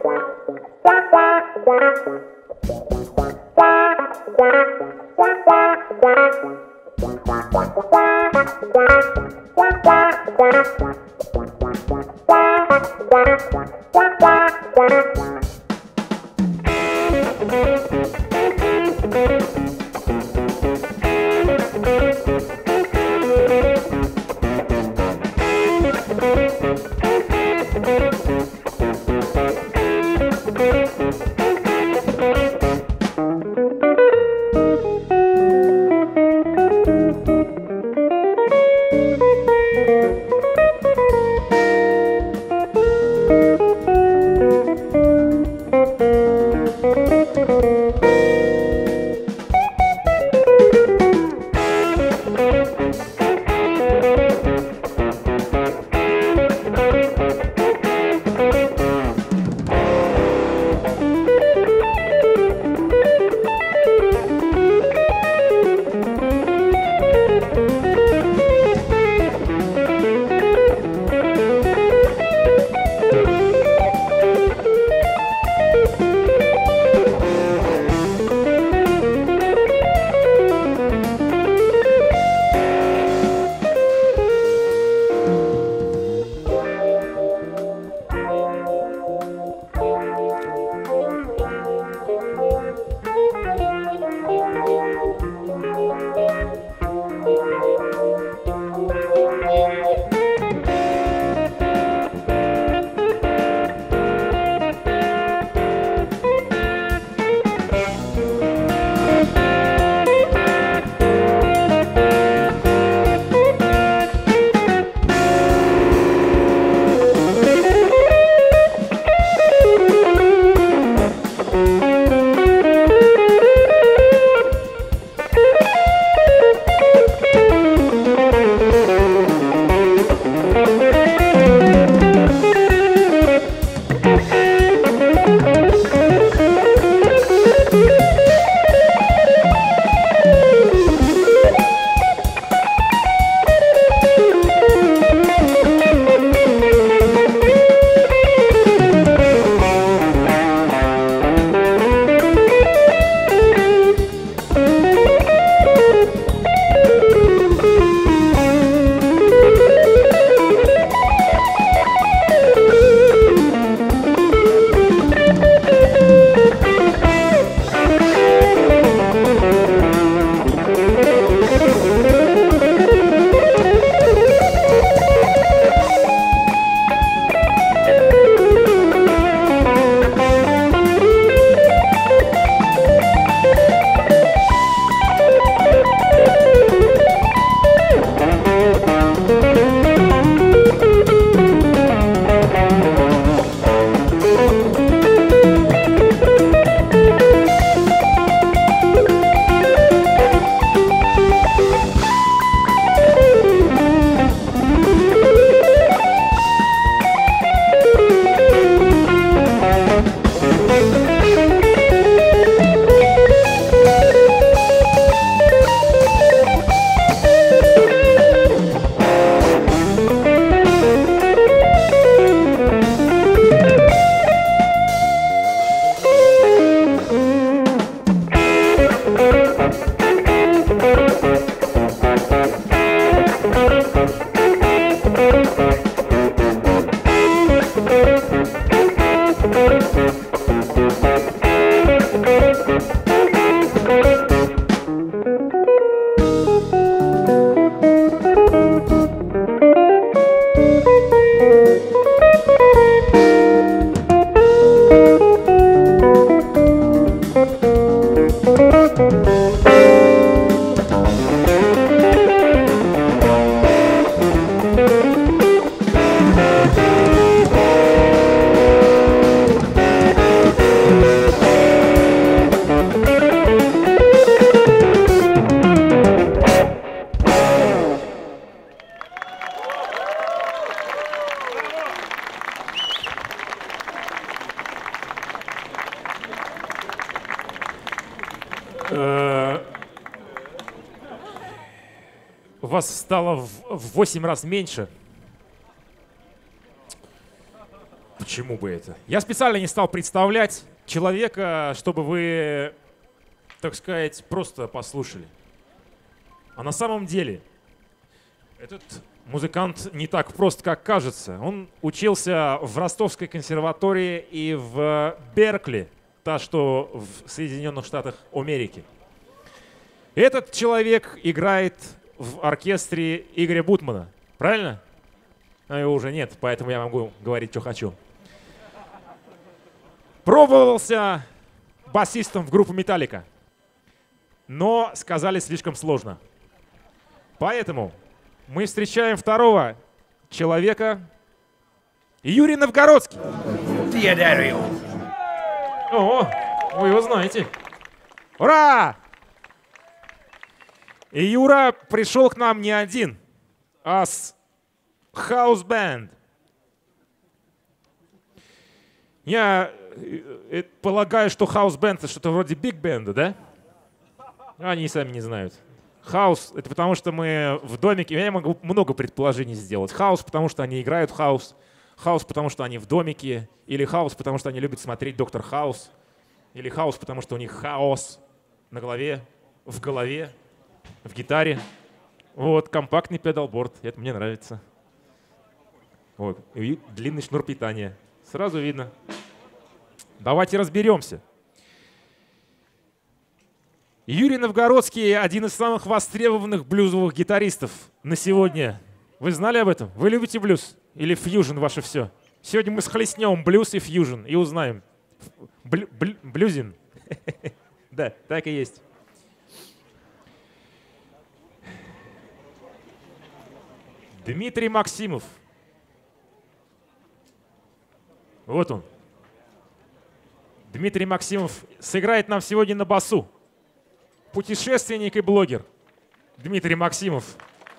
[SPEAKER 3] Вас стало в 8 раз меньше. почему бы это? Я специально не стал представлять человека, чтобы вы, так сказать, просто послушали. А на самом деле этот музыкант не так прост, как кажется. Он учился в Ростовской консерватории и в Беркли, та, что в Соединенных Штатах Америки. Этот человек играет в оркестре Игоря Бутмана. Правильно? А его уже нет, поэтому я могу говорить, что хочу. Пробовался басистом в группу «Металлика», но сказали слишком сложно. Поэтому мы встречаем второго человека, Юрий Новгородский.
[SPEAKER 2] Диадарио.
[SPEAKER 3] О, вы его знаете. Ура! И Юра пришел к нам не один, а с хаус-бэнд. Я полагаю, что хаус-бэнд это что-то вроде биг-бенда, да? Они сами не знают. Хаус — это потому, что мы в домике. Я могу много предположений сделать. Хаус, потому что они играют в хаус. Хаус, потому что они в домике. Или хаус, потому что они любят смотреть «Доктор Хаус». Или хаус, потому что у них хаос на голове, в гитаре. Вот, компактный педалборд. Это мне нравится. Вот, и длинный шнур питания. Сразу видно. Давайте разберемся. Юрий Новгородский — один из самых востребованных блюзовых гитаристов на сегодня. Вы знали об этом? Вы любите блюз? Или фьюжн ваше все? Сегодня мы схлестнем блюз и фьюжн и узнаем. Блюзин. Да, так и есть. Дмитрий Максимов. Вот он. Дмитрий Максимов сыграет нам сегодня на басу. Путешественник и блогер Дмитрий Максимов.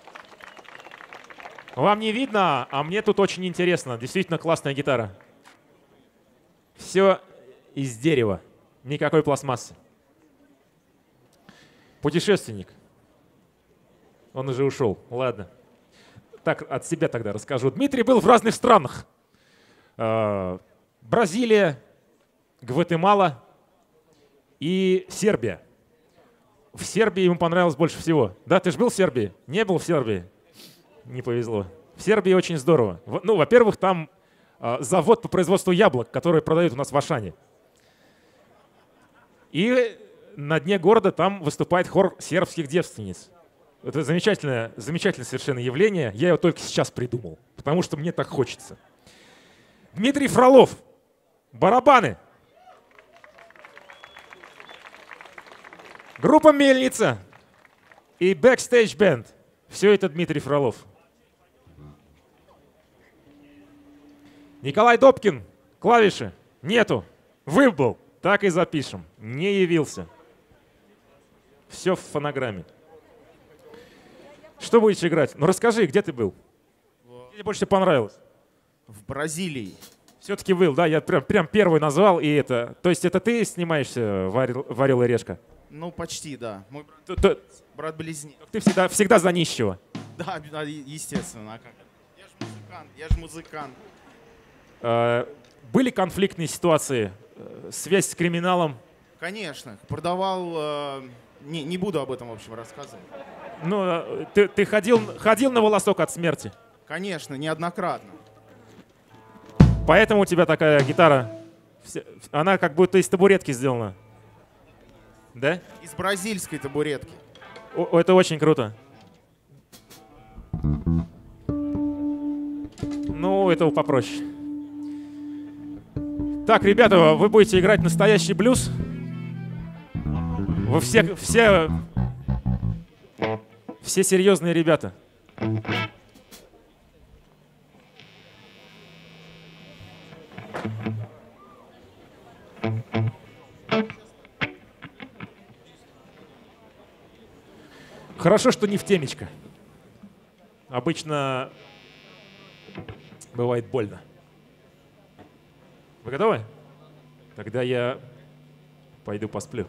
[SPEAKER 3] Вам не видно, а мне тут очень интересно. Действительно классная гитара. Все из дерева. Никакой пластмассы. Путешественник. Он уже ушел. Ладно. Так, от себя тогда расскажу. Дмитрий был в разных странах. Бразилия, Гватемала и Сербия. В Сербии ему понравилось больше всего. Да, ты же был в Сербии? Не был в Сербии? Не повезло. В Сербии очень здорово. Ну, во-первых, там завод по производству яблок, который продают у нас в Ашане. И на дне города там выступает хор сербских девственниц. Это замечательное совершенно явление. Я его только сейчас придумал, потому что мне так хочется. Дмитрий Фролов. Барабаны. Группа «Мельница» и Backstage Band. Все это Дмитрий Фролов. Николай Добкин. Клавиши. Нету. Выбыл. Так и запишем. Не явился. Все в фонограмме. Что будешь играть? Ну расскажи, где ты был? Где тебе больше понравилось?
[SPEAKER 8] В Бразилии.
[SPEAKER 3] Все-таки был, да? Я прям первый назвал. И это. То есть это ты снимаешься в «Орел и решка»?
[SPEAKER 8] Ну, почти, да. Мой брат-близнец.
[SPEAKER 3] Ты всегда за нищего.
[SPEAKER 8] Да, естественно. А как? Я же музыкант.
[SPEAKER 3] Были конфликтные ситуации? Связь с криминалом?
[SPEAKER 8] Конечно. Продавал... Не буду об этом, в общем, рассказывать.
[SPEAKER 3] Ну, ты ходил на волосок от смерти?
[SPEAKER 8] Конечно, неоднократно.
[SPEAKER 3] Поэтому у тебя такая гитара, она как будто из табуретки сделана. Да?
[SPEAKER 8] Из бразильской табуретки.
[SPEAKER 3] Это очень круто. Ну, этого попроще. Так, ребята, вы будете играть настоящий блюз. Вы все серьезные ребята. Хорошо, что не в темечко. Обычно бывает больно. Вы готовы? Тогда я пойду посплю.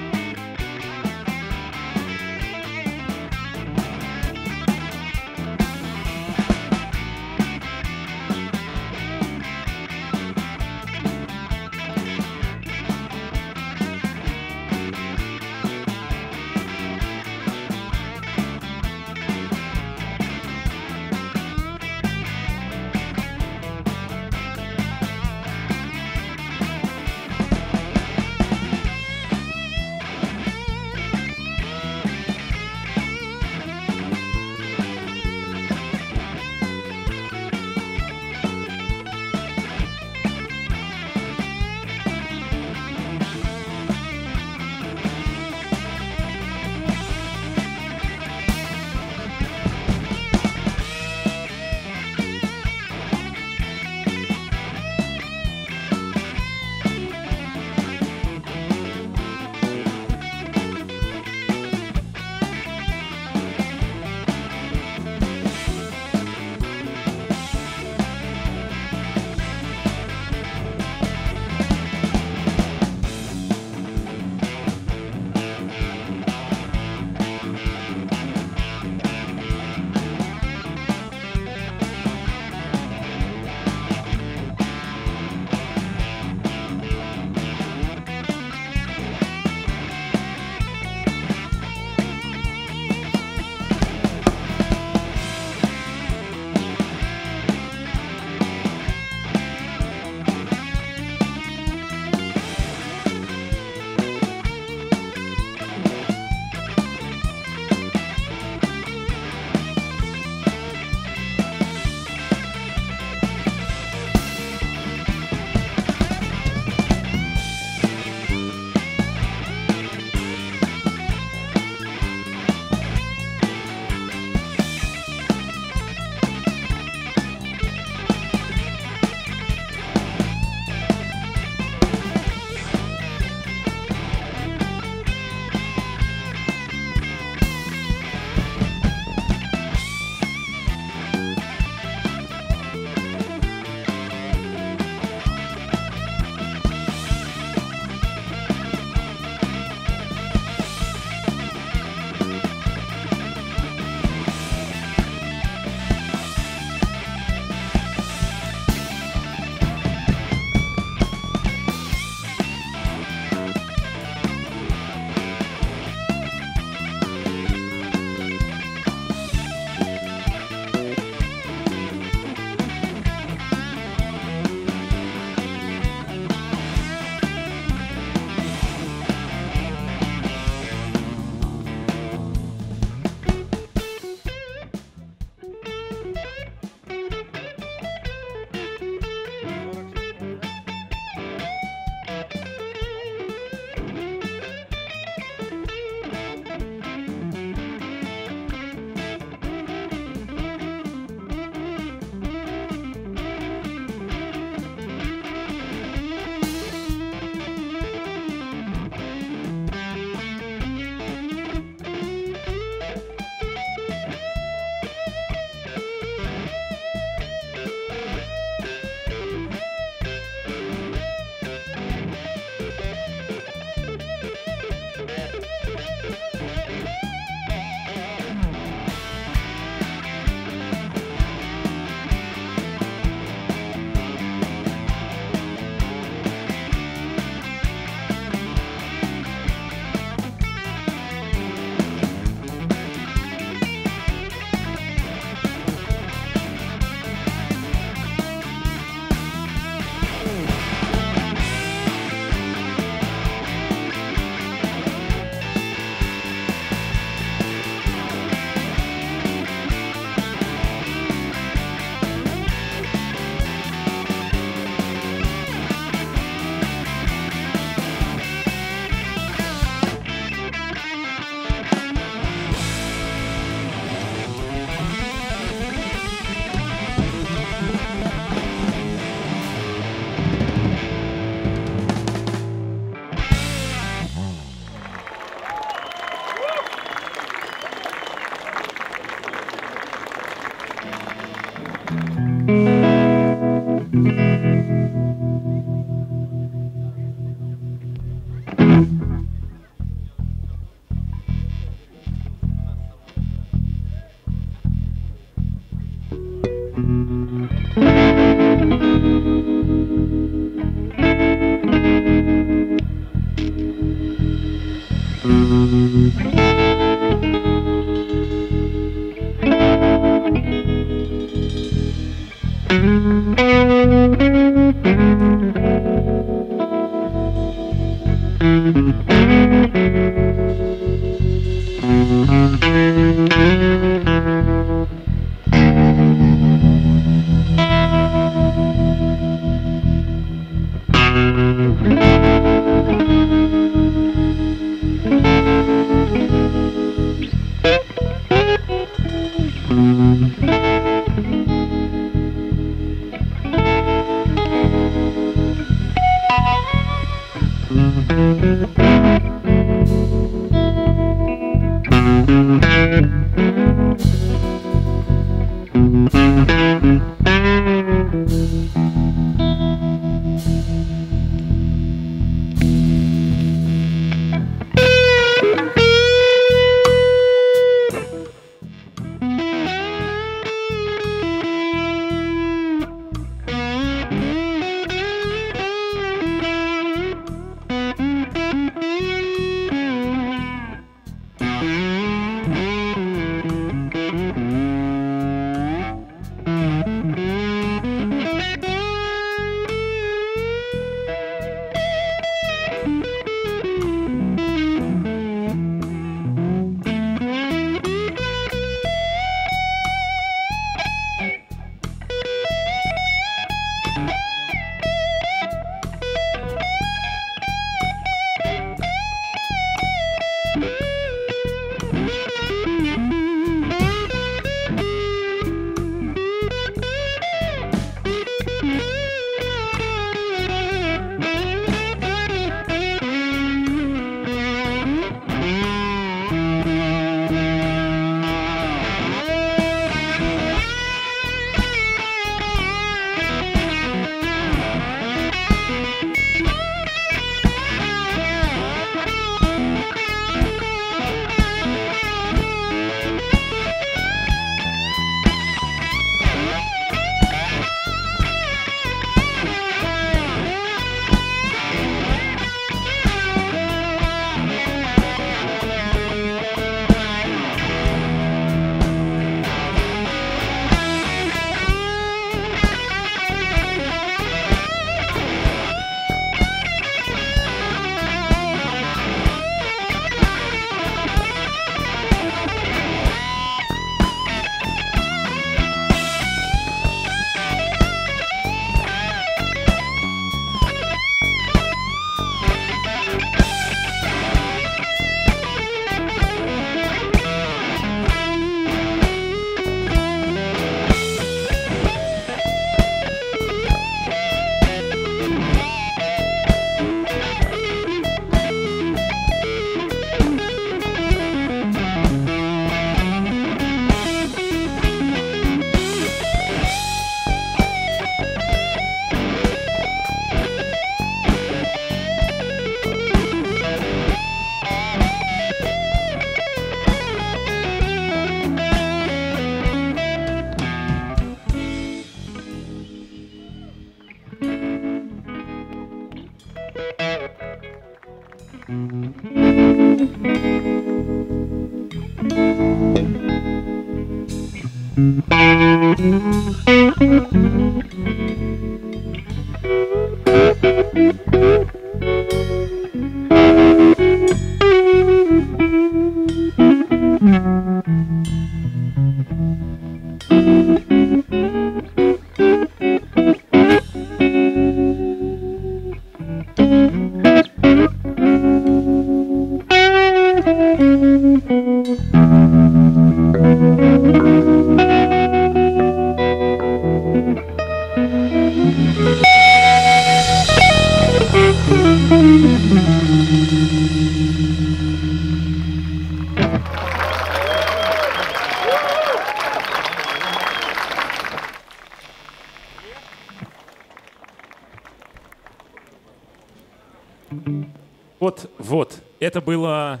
[SPEAKER 3] Вот, это было...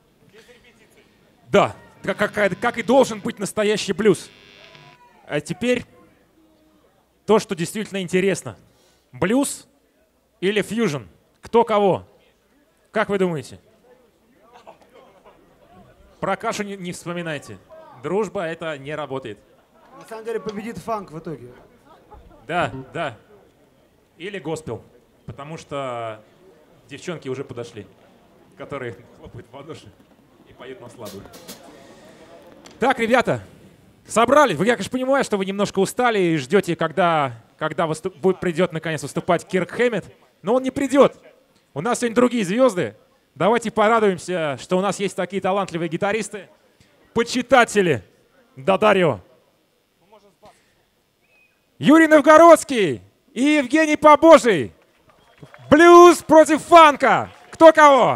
[SPEAKER 3] Да, как и должен быть настоящий блюз. А теперь то, что действительно интересно. Блюз или фьюжн? Кто кого? Как вы думаете? Про кашу не вспоминайте. Дружба — это не работает.
[SPEAKER 9] На самом деле победит фанк в итоге.
[SPEAKER 3] Да. Или госпел. Потому что девчонки уже подошли, которые хлопают в ладоши и поют на слабую. Так, ребята, собрались. Я, конечно, понимаю, что вы немножко устали и ждете, когда придет наконец выступать Кирк Хэммит. Но он не придет. У нас сегодня другие звезды. Давайте порадуемся, что у нас есть такие талантливые гитаристы, почитатели Дадарио. Юрий Новгородский и Евгений Побожий. Блюз против фанка. Кто кого?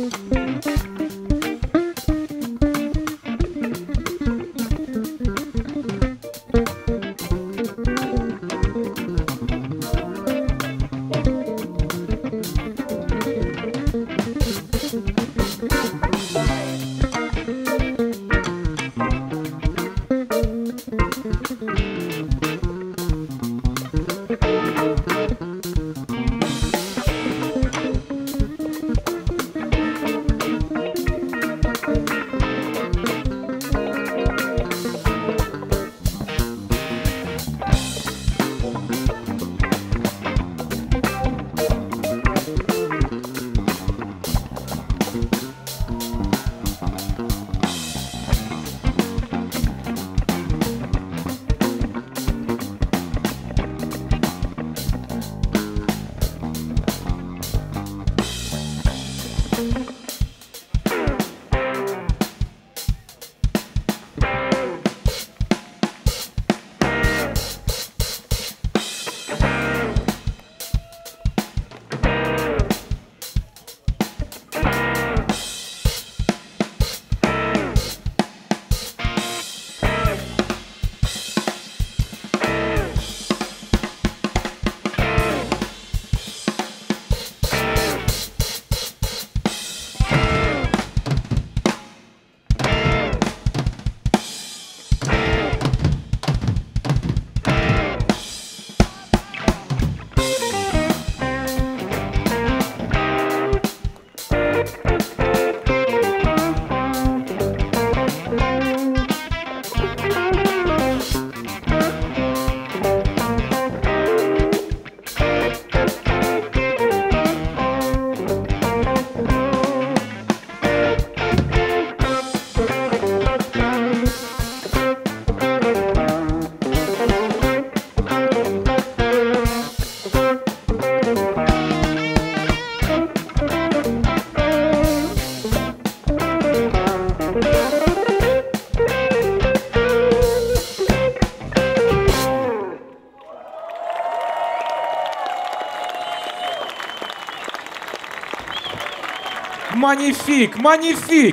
[SPEAKER 3] Манифик, манифик!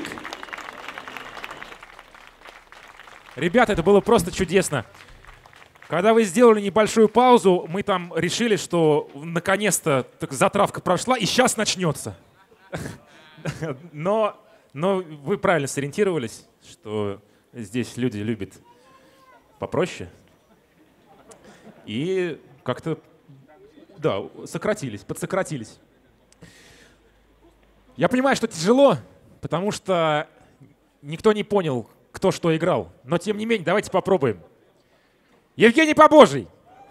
[SPEAKER 3] Ребята, это было просто чудесно. Когда вы сделали небольшую паузу, мы там решили, что наконец-то затравка прошла, и сейчас начнется. Но вы правильно сориентировались, что здесь люди любят попроще. И как-то, да, подсократились. Я понимаю, что тяжело, потому что никто не понял, кто что играл. Но тем не менее, давайте попробуем. Евгений Побожий.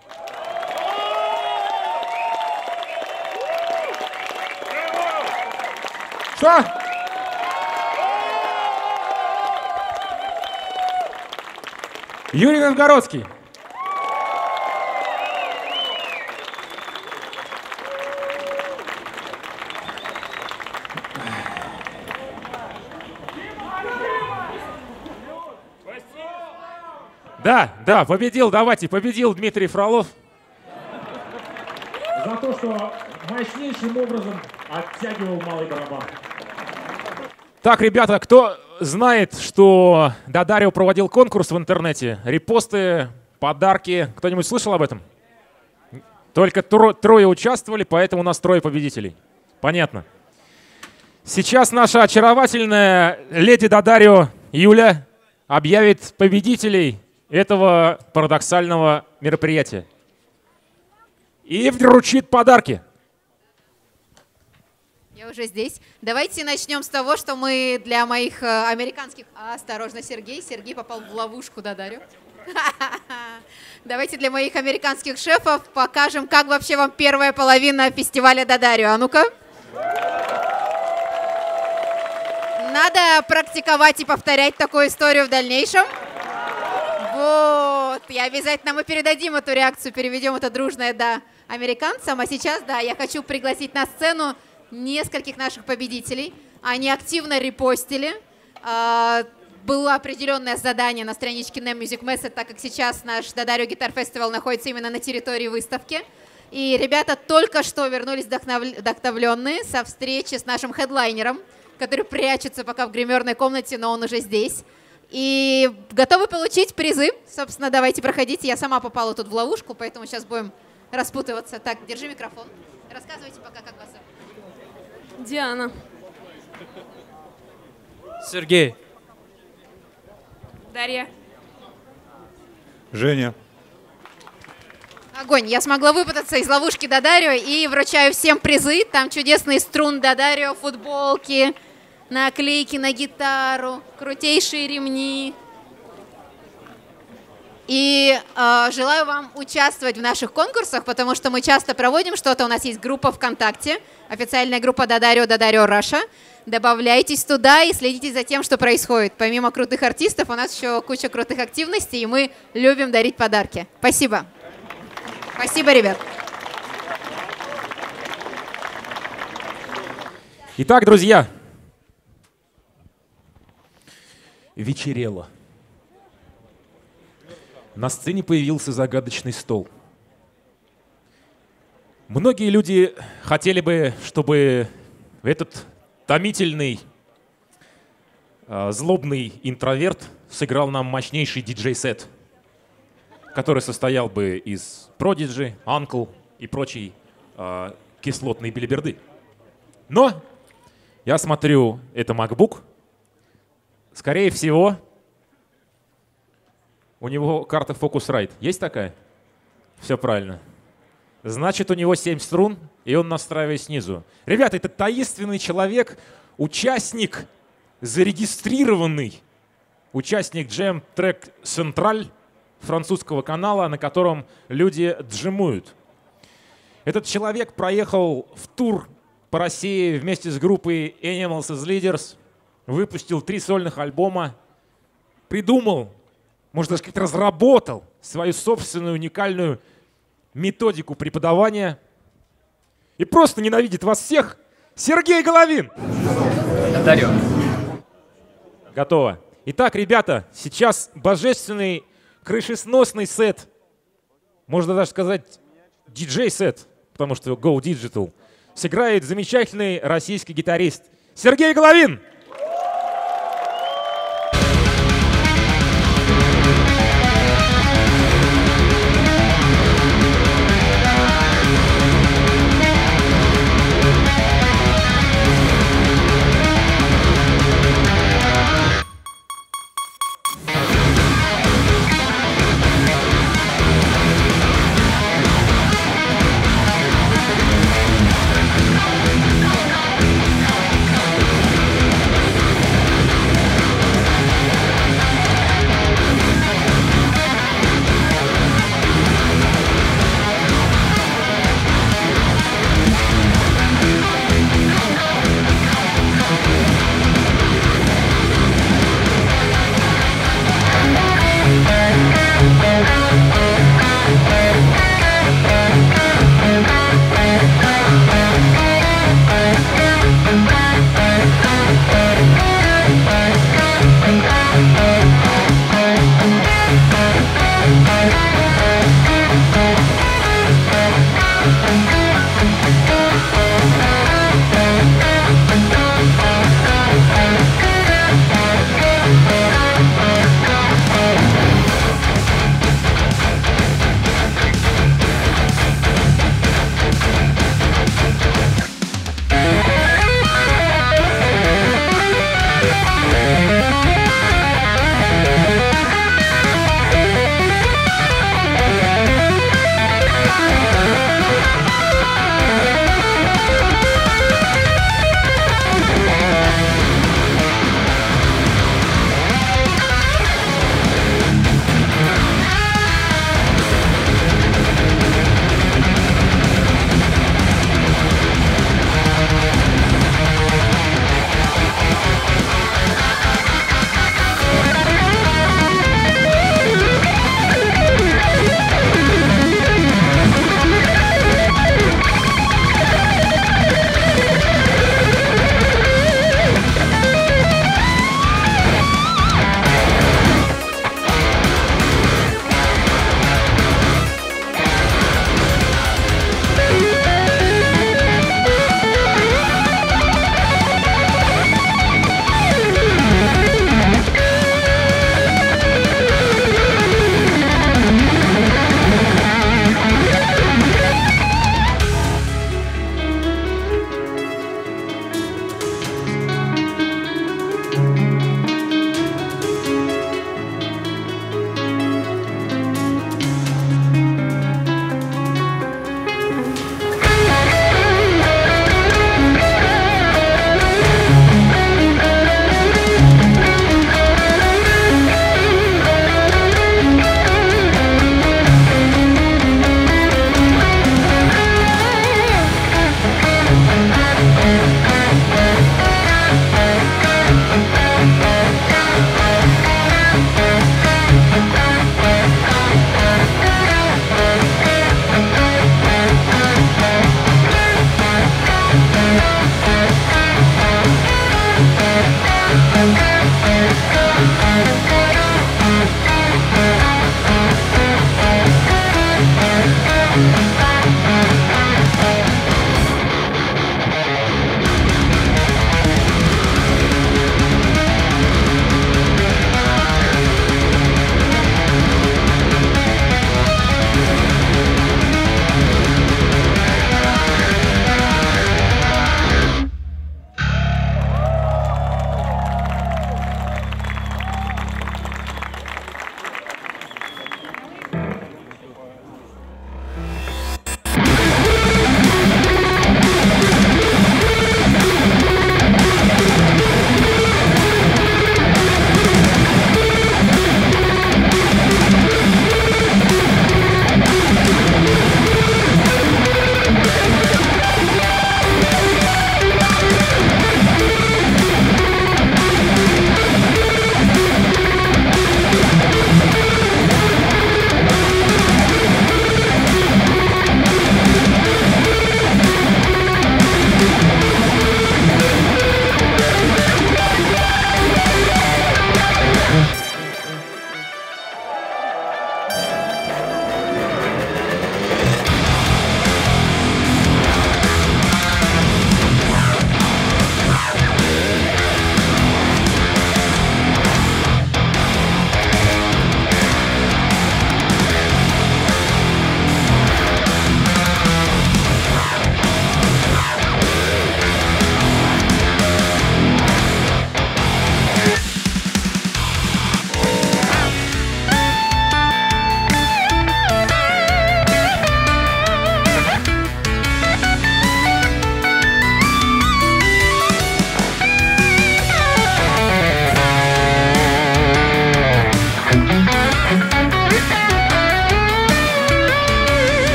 [SPEAKER 3] Что? Юрий Новгородский. Да, победил, давайте, победил Дмитрий Фролов.
[SPEAKER 10] За то, что мощнейшим образом оттягивал малый барабан.
[SPEAKER 3] Так, ребята, кто знает, что Дадарио проводил конкурс в интернете? Репосты, подарки. Кто-нибудь слышал об этом? Только трое участвовали, поэтому у нас 3 победителей. Понятно. Сейчас наша очаровательная леди Дадарио Юля объявит победителей этого парадоксального мероприятия. И вручит подарки.
[SPEAKER 1] Я уже здесь. Давайте начнем с того, что мы для моих американских... Осторожно, Сергей. Сергей попал в ловушку Дадарио. Давайте для моих американских шефов покажем, как вообще вам первая половина фестиваля Дадарио. А ну-ка. Надо практиковать и повторять такую историю в дальнейшем. Вот. И обязательно мы передадим эту реакцию, переведем это дружное «да» американцам. А сейчас, да, я хочу пригласить на сцену нескольких наших победителей. Они активно репостили. Было определенное задание на страничке NAMM Music Message, так как сейчас наш Дадарио Guitar Festival находится именно на территории выставки. И ребята только что вернулись вдохновленные со встречи с нашим хедлайнером который прячется пока в гримерной комнате, но он уже здесь. И готовы получить призы. Собственно, давайте проходите. Я сама попала тут в ловушку, поэтому сейчас будем распутываться. Так, держи микрофон. Рассказывайте пока, как вас зовут.
[SPEAKER 11] Диана.
[SPEAKER 12] Сергей.
[SPEAKER 11] Дарья.
[SPEAKER 13] Женя.
[SPEAKER 1] Огонь. Я смогла выпутаться из ловушки Дадарио и вручаю всем призы. Там чудесные струн Дадарио, футболки, наклейки на гитару, крутейшие ремни. И желаю вам участвовать в наших конкурсах, потому что мы часто проводим что-то. У нас есть группа ВКонтакте, официальная группа Дадарио Раша. Добавляйтесь туда и следите за тем, что происходит. Помимо крутых артистов, у нас еще куча крутых активностей, и мы любим дарить подарки. Спасибо. Спасибо, ребят.
[SPEAKER 3] Итак, друзья, вечерело. На сцене появился загадочный стол. Многие люди хотели бы, чтобы этот томительный, злобный интроверт сыграл нам мощнейший диджей-сет, который состоял бы из Prodigy, Uncle и прочей кислотной белиберды. Но я смотрю, это MacBook. Скорее всего, у него карта Focusrite. Есть такая? Все правильно. Значит, у него 7 струн, и он настраивает снизу. Ребята, это таинственный человек, участник, зарегистрированный участник Jam Track Central французского канала, на котором люди джемуют. Этот человек проехал в тур по России вместе с группой Animals as Leaders, выпустил 3 сольных альбома, придумал, можно даже сказать, разработал свою собственную уникальную методику преподавания и просто ненавидит вас всех. Сергей Головин!
[SPEAKER 12] Дарю.
[SPEAKER 3] Готово. Итак, ребята, сейчас божественный крышесносный сет, можно даже сказать диджей-сет, потому что Go Digital, сыграет замечательный российский гитарист Сергей Головин!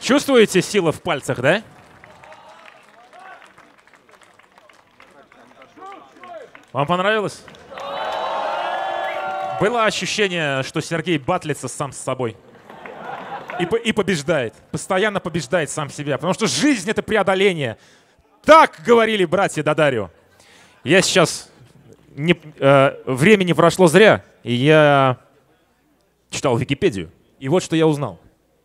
[SPEAKER 3] Чувствуете силу в пальцах, да? Вам понравилось? Было ощущение, что Сергей батлится сам с собой. И побеждает. Постоянно побеждает сам себя. Потому что жизнь — это преодоление. Так говорили братья Дадарио. Я сейчас... времени прошло зря. И я читал Википедию. И вот что я узнал.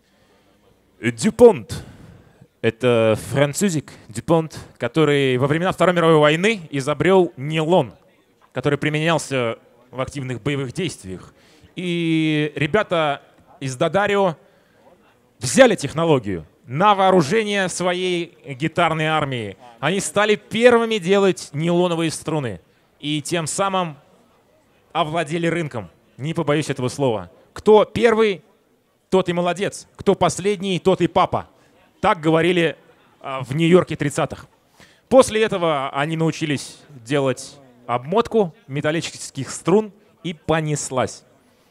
[SPEAKER 3] Дюпонт — это французик Дюпонт, который во времена Второй мировой войны изобрел нейлон, который применялся в активных боевых действиях. И ребята из Дадарио взяли технологию на вооружение своей гитарной армии. Они стали первыми делать нейлоновые струны. И тем самым овладели рынком. Не побоюсь этого слова. Кто первый, тот и молодец. Кто последний, тот и папа. Так говорили в Нью-Йорке 30-х. После этого они научились делать обмотку металлических струн, и понеслась.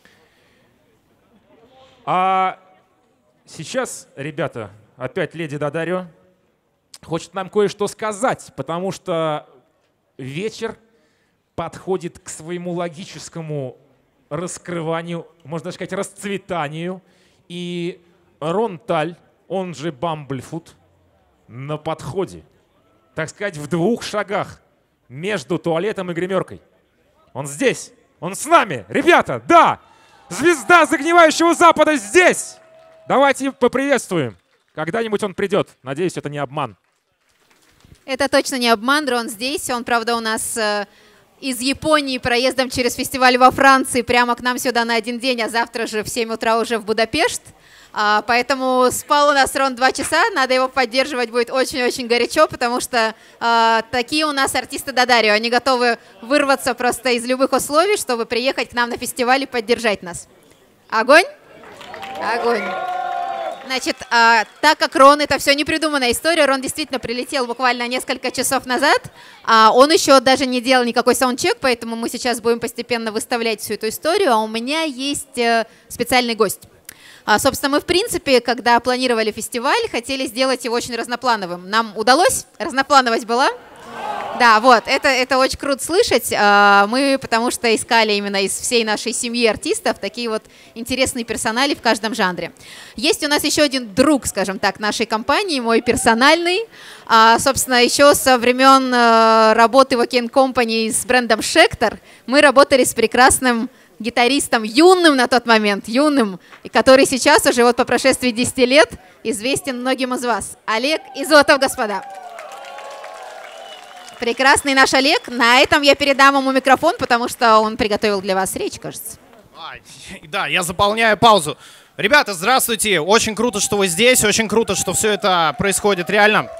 [SPEAKER 3] А сейчас, ребята, опять леди Дадарио хочет нам кое-что сказать, потому что вечер подходит к своему логическому раскрыванию, можно даже сказать, расцветанию. И Рон Таль, он же Бамблфут, на подходе. Так сказать, в 2 шагах между туалетом и гримеркой. Он здесь, он с нами. Ребята, да! Звезда загнивающего Запада здесь! Давайте поприветствуем. Когда-нибудь он придет. Надеюсь, это не обман.
[SPEAKER 1] Это точно не обман, Рон здесь. Он, правда, у нас из Японии проездом через фестиваль во Франции прямо к нам сюда на 1 день, а завтра же в 7 утра уже в Будапешт. Поэтому спал у нас Рон 2 часа, надо его поддерживать будет очень-очень горячо, потому что такие у нас артисты Дадарио. Они готовы вырваться просто из любых условий, чтобы приехать к нам на фестиваль и поддержать нас. Огонь? Огонь. Значит, так как Рон, это все непридуманная история, Рон действительно прилетел буквально несколько часов назад, он еще даже не делал никакой саундчек, поэтому мы сейчас будем постепенно выставлять всю эту историю, а у меня есть специальный гость. Собственно, мы, в принципе, когда планировали фестиваль, хотели сделать его очень разноплановым. Нам удалось? Разноплановость была? Да, вот, это очень круто слышать. Мы потому что искали именно из всей нашей семьи артистов такие вот интересные персонали в каждом жанре. Есть у нас еще один друг, скажем так, нашей компании, мой персональный. Собственно, еще со времен работы в Ken Company с брендом Schecter мы работали с прекрасным гитаристом, юным на тот момент, юным, и который сейчас уже вот по прошествии 10 лет известен многим из вас. Олег Изотов, господа. Прекрасный наш Олег. На этом я передам ему микрофон, потому что он приготовил для вас речь, кажется.
[SPEAKER 11] Да, я заполняю паузу. Ребята, здравствуйте. Очень круто, что вы здесь. Очень круто, что все это происходит реально.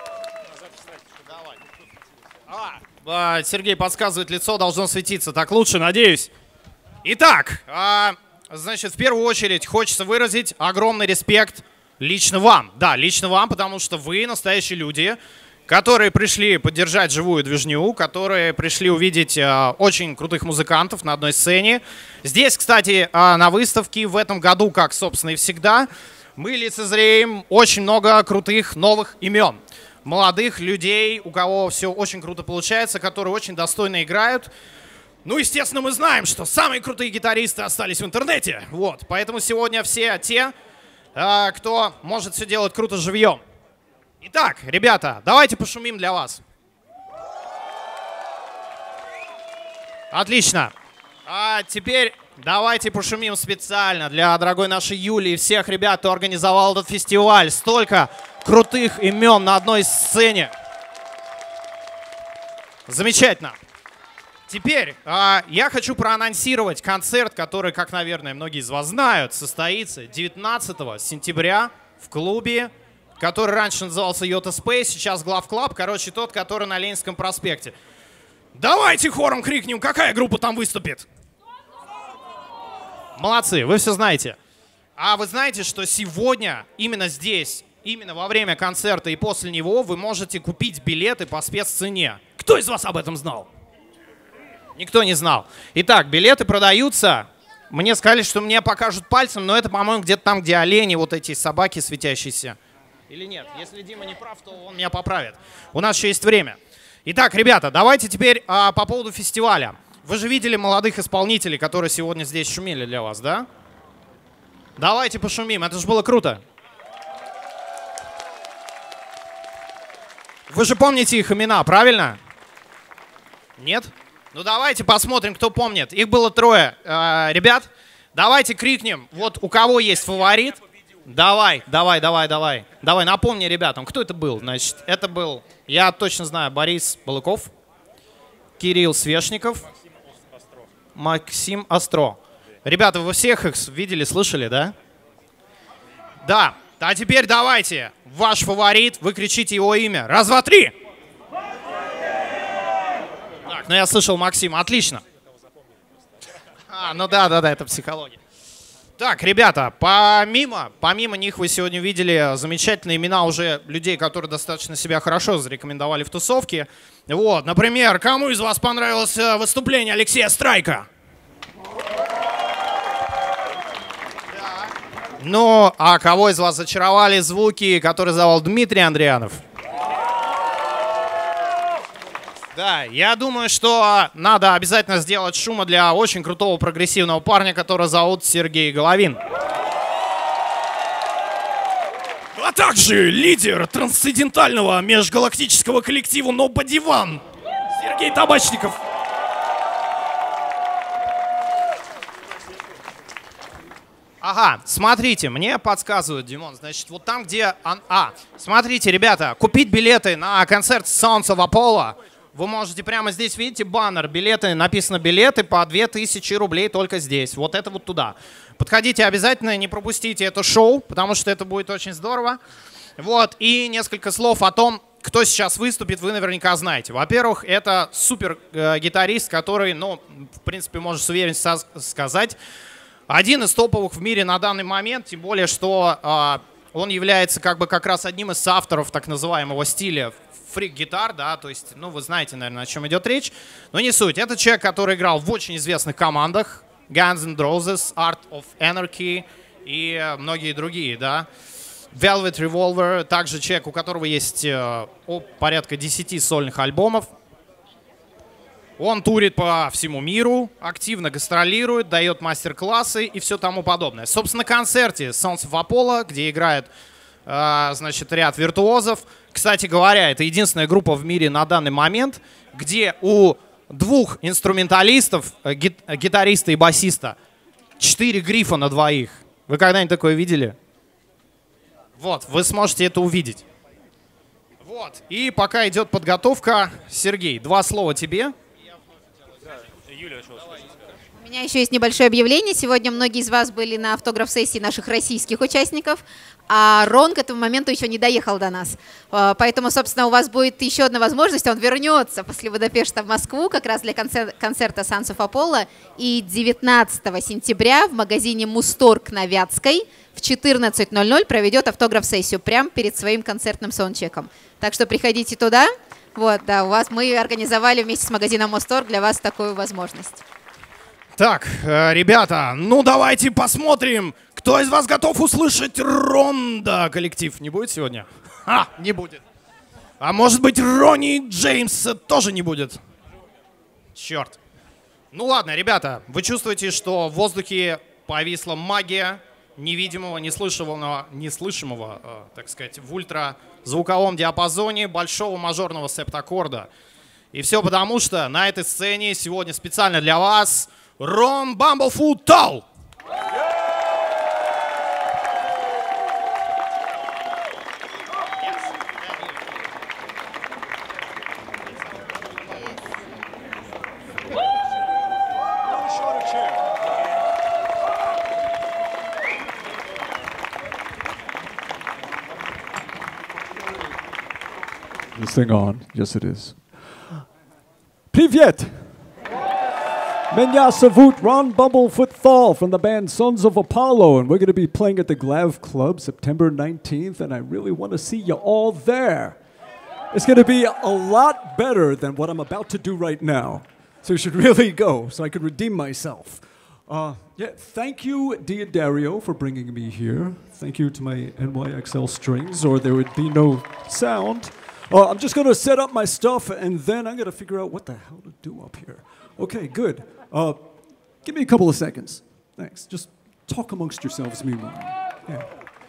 [SPEAKER 11] Сергей подсказывает, лицо должно светиться. Так лучше, надеюсь. Итак, значит, в первую очередь хочется выразить огромный респект лично вам. Да, лично вам, потому что вы настоящие люди, которые пришли поддержать живую движню, которые пришли увидеть очень крутых музыкантов на одной сцене. Здесь, кстати, на выставке в этом году, как, собственно, и всегда, мы лицезреем очень много крутых новых имен. Молодых людей, у кого все очень круто получается, которые очень достойно играют. Ну, естественно, мы знаем, что самые крутые гитаристы остались в интернете. Вот, поэтому сегодня все те, кто может все делать круто живьем. Итак, ребята, давайте пошумим для вас. Отлично. А теперь давайте пошумим специально для дорогой нашей Юли и всех ребят, кто организовал этот фестиваль. Столько крутых имен на одной сцене. Замечательно. Теперь я хочу проанонсировать концерт, который, как, наверное, многие из вас знают, состоится 19 сентября в клубе, который раньше назывался Yota Space, сейчас Glove Club, короче, тот, который на Ленинском проспекте. Давайте хором крикнем, какая группа там выступит. Молодцы, вы все знаете. А вы знаете, что сегодня, именно здесь, именно во время концерта и после него вы можете купить билеты по спеццене. Кто из вас об этом знал? Никто не знал. Итак, билеты продаются Мне сказали, что мне покажут пальцем, но это, по-моему, где-то там, где олени, вот эти собаки светящиеся. Или нет? Если Дима не прав, то он меня поправит. У нас еще есть время. Итак, ребята, давайте теперь по поводу фестиваля. Вы же видели молодых исполнителей, которые сегодня здесь шумели для вас, да? Давайте пошумим, это же было круто. Вы же помните их имена, правильно? Нет? Ну давайте посмотрим, кто помнит. Их было 3 ребят. Давайте крикнем, вот у кого есть фаворит. Давай, напомни ребятам, кто это был. Значит, это был, я точно знаю, Борис Балыков, Кирилл Свешников, Максим Остро. Ребята, вы всех их видели, слышали, да? Да. А теперь давайте, ваш фаворит, вы кричите его имя. Раз, два, три. Так, ну я слышал Максима, отлично. Ну да, это психология. Так, ребята, помимо них вы сегодня видели замечательные имена уже людей, которые достаточно себя хорошо зарекомендовали в тусовке. Вот, например, кому из вас понравилось выступление Алексея Страйка? Ну, а кого из вас зачаровали звуки, которые зовут Дмитрий Андрианов? Да, я думаю, что надо обязательно сделать шума для очень крутого прогрессивного парня, которого зовут Сергей Головин. А также лидер трансцендентального межгалактического коллектива Nobody One Сергей Табачников. Ага, смотрите, мне подсказывают, Димон, значит, вот там, где... смотрите, ребята, купить билеты на концерт Sons of Apollo вы можете прямо здесь, видите, баннер, билеты, написано билеты по 2000 рублей только здесь, вот это вот туда. Подходите обязательно, не пропустите это шоу, потому что это будет очень здорово. Вот, и несколько слов о том, кто сейчас выступит, вы наверняка знаете. Во-первых, это супер гитарист, который, ну, в принципе, можно с уверенностью сказать, один из топовых в мире на данный момент, тем более, что он является как раз одним из соавторов так называемого стиля фрик-гитар, да, то есть, ну, вы знаете, наверное, о чем идет речь, но не суть. Это человек, который играл в очень известных командах, Guns N' Roses, Art of Anarchy и многие другие, да. Velvet Revolver, также человек, у которого есть порядка 10 сольных альбомов. Он турит по всему миру, активно гастролирует, дает мастер-классы и все тому подобное. Собственно, на концерте Sons of Apollo, где играет, значит, ряд виртуозов. Кстати говоря, это единственная группа в мире на данный момент, где у 2 инструменталистов, гитариста и басиста, 4 грифа на 2. Вы когда-нибудь такое видели? Вот, вы сможете это увидеть. Вот, и пока идет подготовка, Сергей, 2 слова тебе.
[SPEAKER 1] У меня еще есть небольшое объявление. Сегодня многие из вас были на автограф-сессии наших российских участников, а Рон к этому моменту еще не доехал до нас. Поэтому, собственно, у вас будет еще одна возможность. Он вернется после Будапешта в Москву как раз для концерта Sons of Apollo. И 19 сентября в магазине Мусторг на Вятской в 14:00 проведет автограф-сессию прямо перед своим концертным саундчеком. Так что приходите туда. Вот, да, мы организовали вместе с магазином Мусторг для вас такую возможность.
[SPEAKER 11] Так, ребята, ну давайте посмотрим, кто из вас готов услышать Ронда. Коллектив не будет сегодня? Не будет. А может быть, Ронни Джеймс тоже не будет? Черт. Ну ладно, ребята, вы чувствуете, что в воздухе повисла магия невидимого, неслышимого, так сказать, в ультразвуковом диапазоне большого мажорного септаккорда. И все потому, что на этой сцене сегодня специально для вас Рон Бамблфут Тал.
[SPEAKER 13] This thing on? Yes, it is. Привет! Меня зовут Ron Bumblefoot Thal from the band Sons of Apollo, and we're going to be playing at the Glav Club September 19th, and I really want to see you all there. It's going to be a lot better than what I'm about to do right now, so you should really go so I can redeem myself. Yeah, thank you, Diodario, for bringing me here. Thank you to my NYXL strings, or there would be no sound. I'm just going to set up my stuff, and then I'm going to figure out what the hell to do up here. Okay, good. Give me a couple of seconds. Thanks. Just talk amongst yourselves meanwhile. Yeah.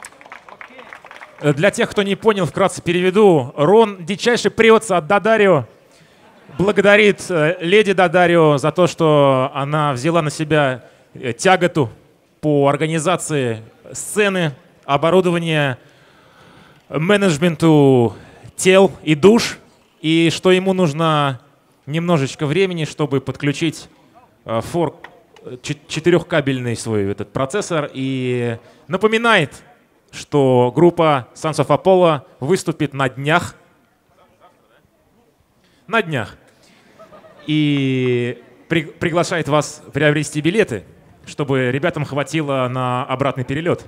[SPEAKER 3] Для тех, кто не понял, вкратце переведу. Рон дичайше прется от Дадарио. Благодарит леди Дадарио за то, что она взяла на себя тяготу по организации сцены, оборудования, менеджменту тел и душ, и что ему нужно немножечко времени, чтобы подключить форк, 4-кабельный свой этот процессор, и напоминает, что группа Sons of Apollo выступит на днях. На днях. И приглашает вас приобрести билеты, чтобы ребятам хватило на обратный перелет.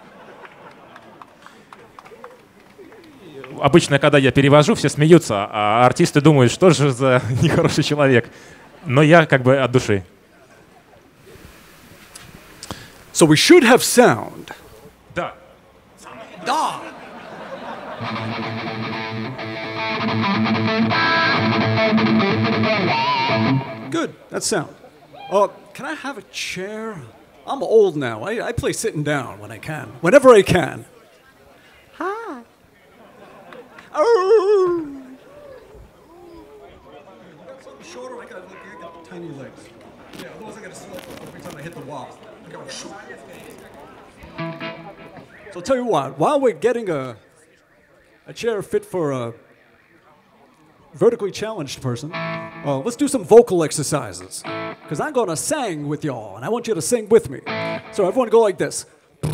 [SPEAKER 3] Обычно, когда я перевожу, все смеются, а артисты думают, что же за нехороший человек. Но я как бы от души.
[SPEAKER 13] So we should have sound.
[SPEAKER 3] Да.
[SPEAKER 13] Да. Good, that's sound. Can I have a chair? I'm old now. I play sitting down when I can. Whenever I can. Hi. Oh. Something shorter, I got tiny legs. Yeah, otherwise I gotta slow every time I hit the wall. I gotta shoot. So I'll tell you what, while we're getting a chair fit for a vertically challenged person, let's do some vocal exercises. Because I'm going to sing with y'all, and I want you to sing with me. So everyone go like this.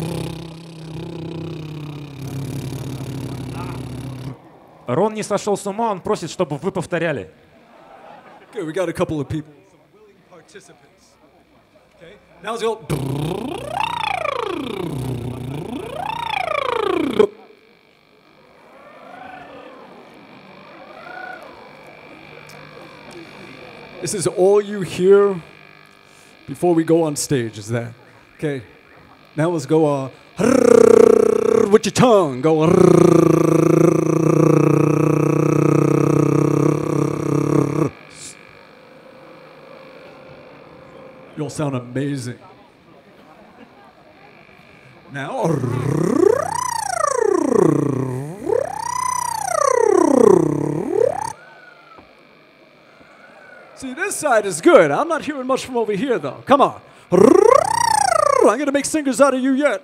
[SPEAKER 3] Рон не сошел с ума, он просит, чтобы вы повторяли.
[SPEAKER 13] Okay, we got a couple of people. Some willing participants. Okay, now let's go. This is all you hear before we go on stage, is that. Okay, now let's go with your tongue. Go. You'll sound amazing. Now. See, this side is good. I'm not hearing much from over here, though. Come on. I'm going to make singers out of you yet.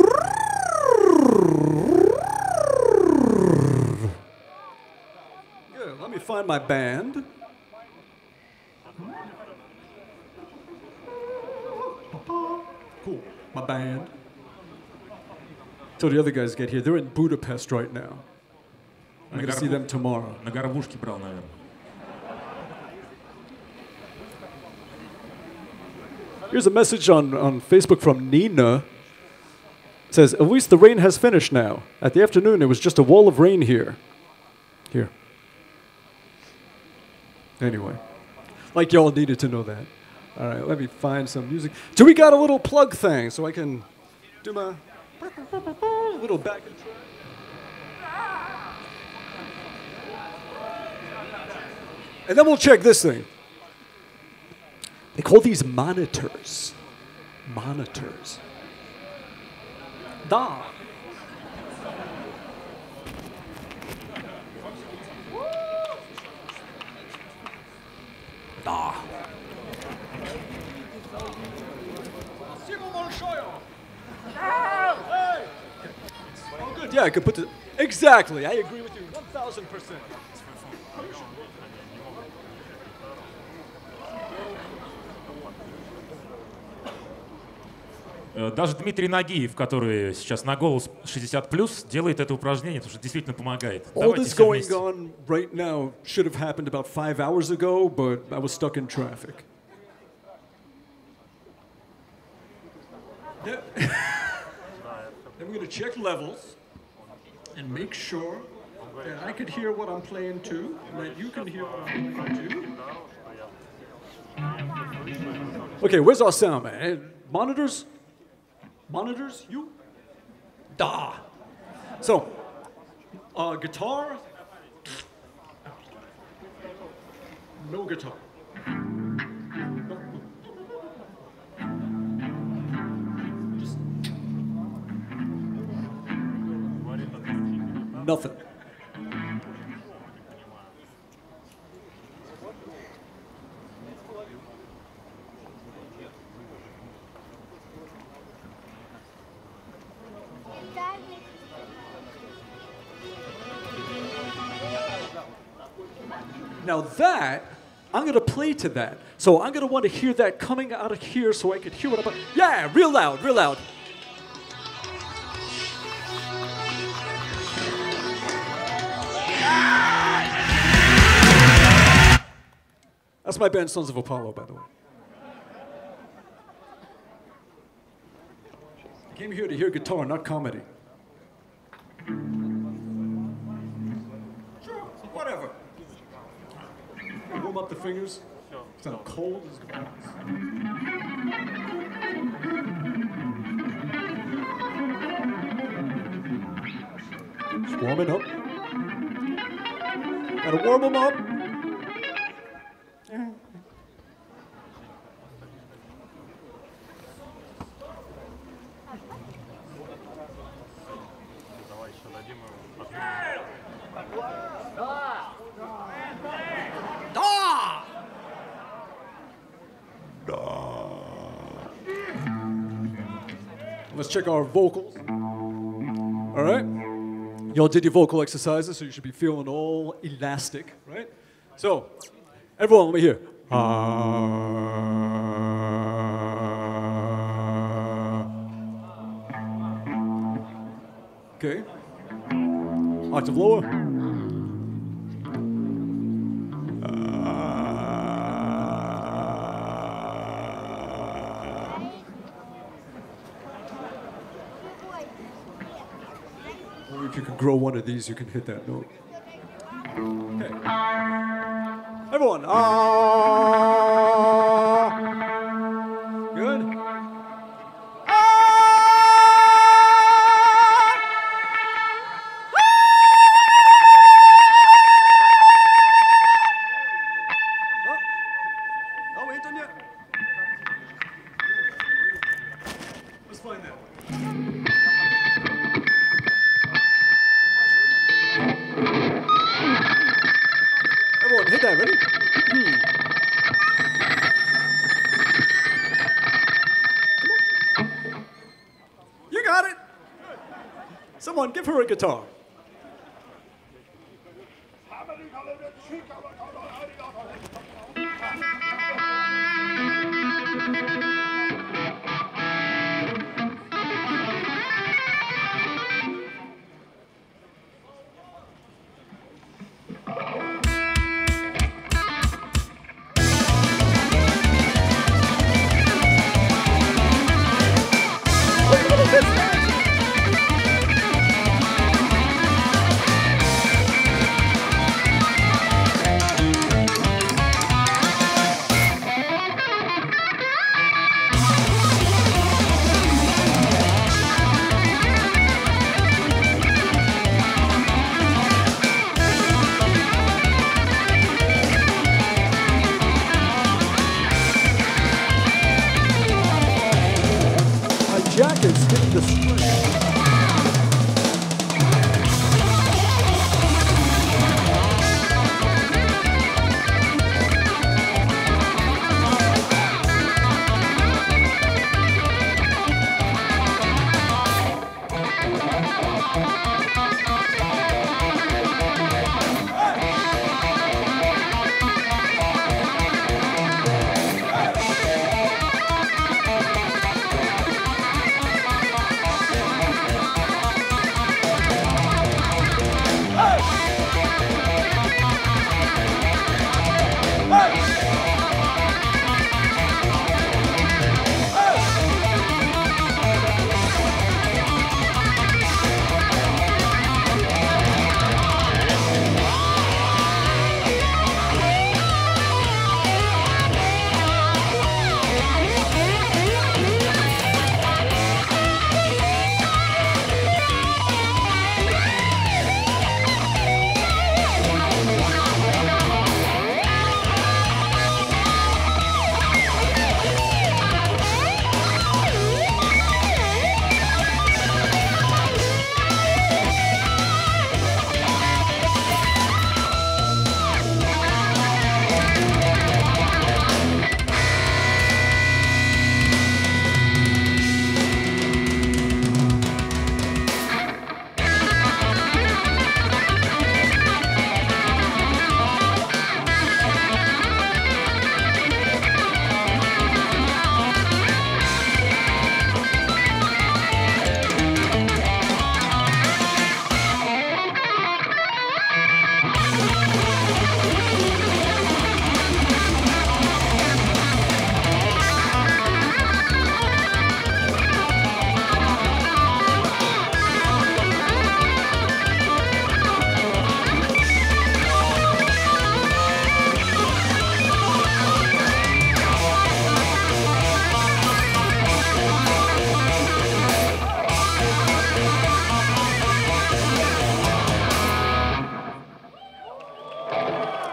[SPEAKER 13] Good. Let me find my band. Cool. My band. Till the other guys get here. They're in Budapest right now. I'm going to see them tomorrow.
[SPEAKER 3] На горбушке брал, наверное.
[SPEAKER 13] Here's a message on Facebook from Nina. It says, at least the rain has finished now. At the afternoon, it was just a wall of rain here. Here. Anyway, like y'all needed to know that. All right, let me find some music. Do we got a little plug thing so I can do my little back and track? And then we'll check this thing. They call these monitors. Monitors. Da. Da. Oh, good. Yeah, I could put the. Exactly. I agree with you 1,000%.
[SPEAKER 3] Даже Дмитрий Нагиев, который сейчас на голос 60+, делает это упражнение, потому что действительно помогает.
[SPEAKER 13] All this going on right now should have happened about 5 hours ago, but I was stuck in traffic. Then we're going to check levels and make sure that I could hear what I'm playing too, and that you can hear what I'm playing too. Okay, where's our sound man? Hey, monitors? Monitors? You? Da. So, guitar? No guitar. Just nothing. Now that, I'm gonna play to that. So I'm gonna want to hear that coming out of here so I can hear what I'm, yeah, real loud, real loud. That's my band Sons of Apollo, by the way. I came here to hear guitar, not comedy. Sure, whatever. Warm up the fingers. Sure. It's not cold. Just warming up. Gotta warm them up. Let's check our vocals. All right? Y'all did your vocal exercises, so you should be feeling all elastic, right? So, everyone, let me hear. Okay. Octave lower. If you can grow one of these, you can hit that note. Okay. Everyone, good. Oh, we ain't done yet. Let's find that. Everyone, hit that, ready? You got it. Someone give her a guitar.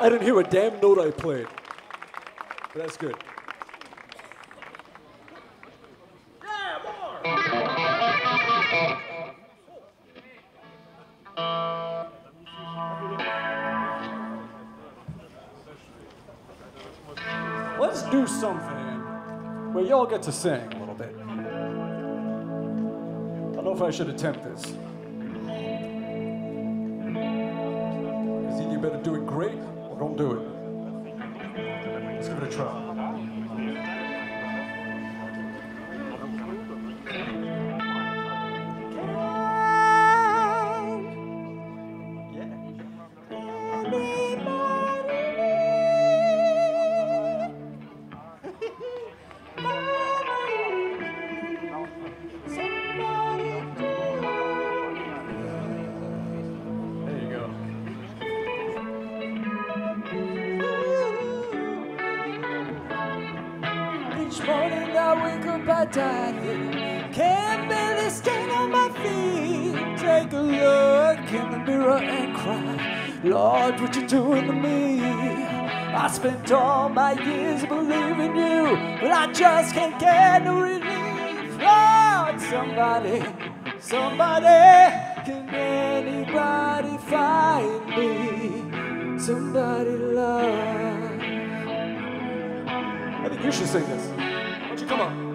[SPEAKER 13] I didn't hear a damn note I played. But that's good. Let's do something where y'all get to sing a little bit. I don't know if I should attempt this. It's either you better do it great or don't do it. Let's give it a try.
[SPEAKER 14] Each morning I wake up, I die. Can't barely stand on my feet. Take a look in the mirror and cry, Lord, what you doing to me? I spent all my years believing you, but I just can't get no relief. Lord, somebody, can anybody find me? Somebody love.
[SPEAKER 13] I think you should sing this. Why don't you come on?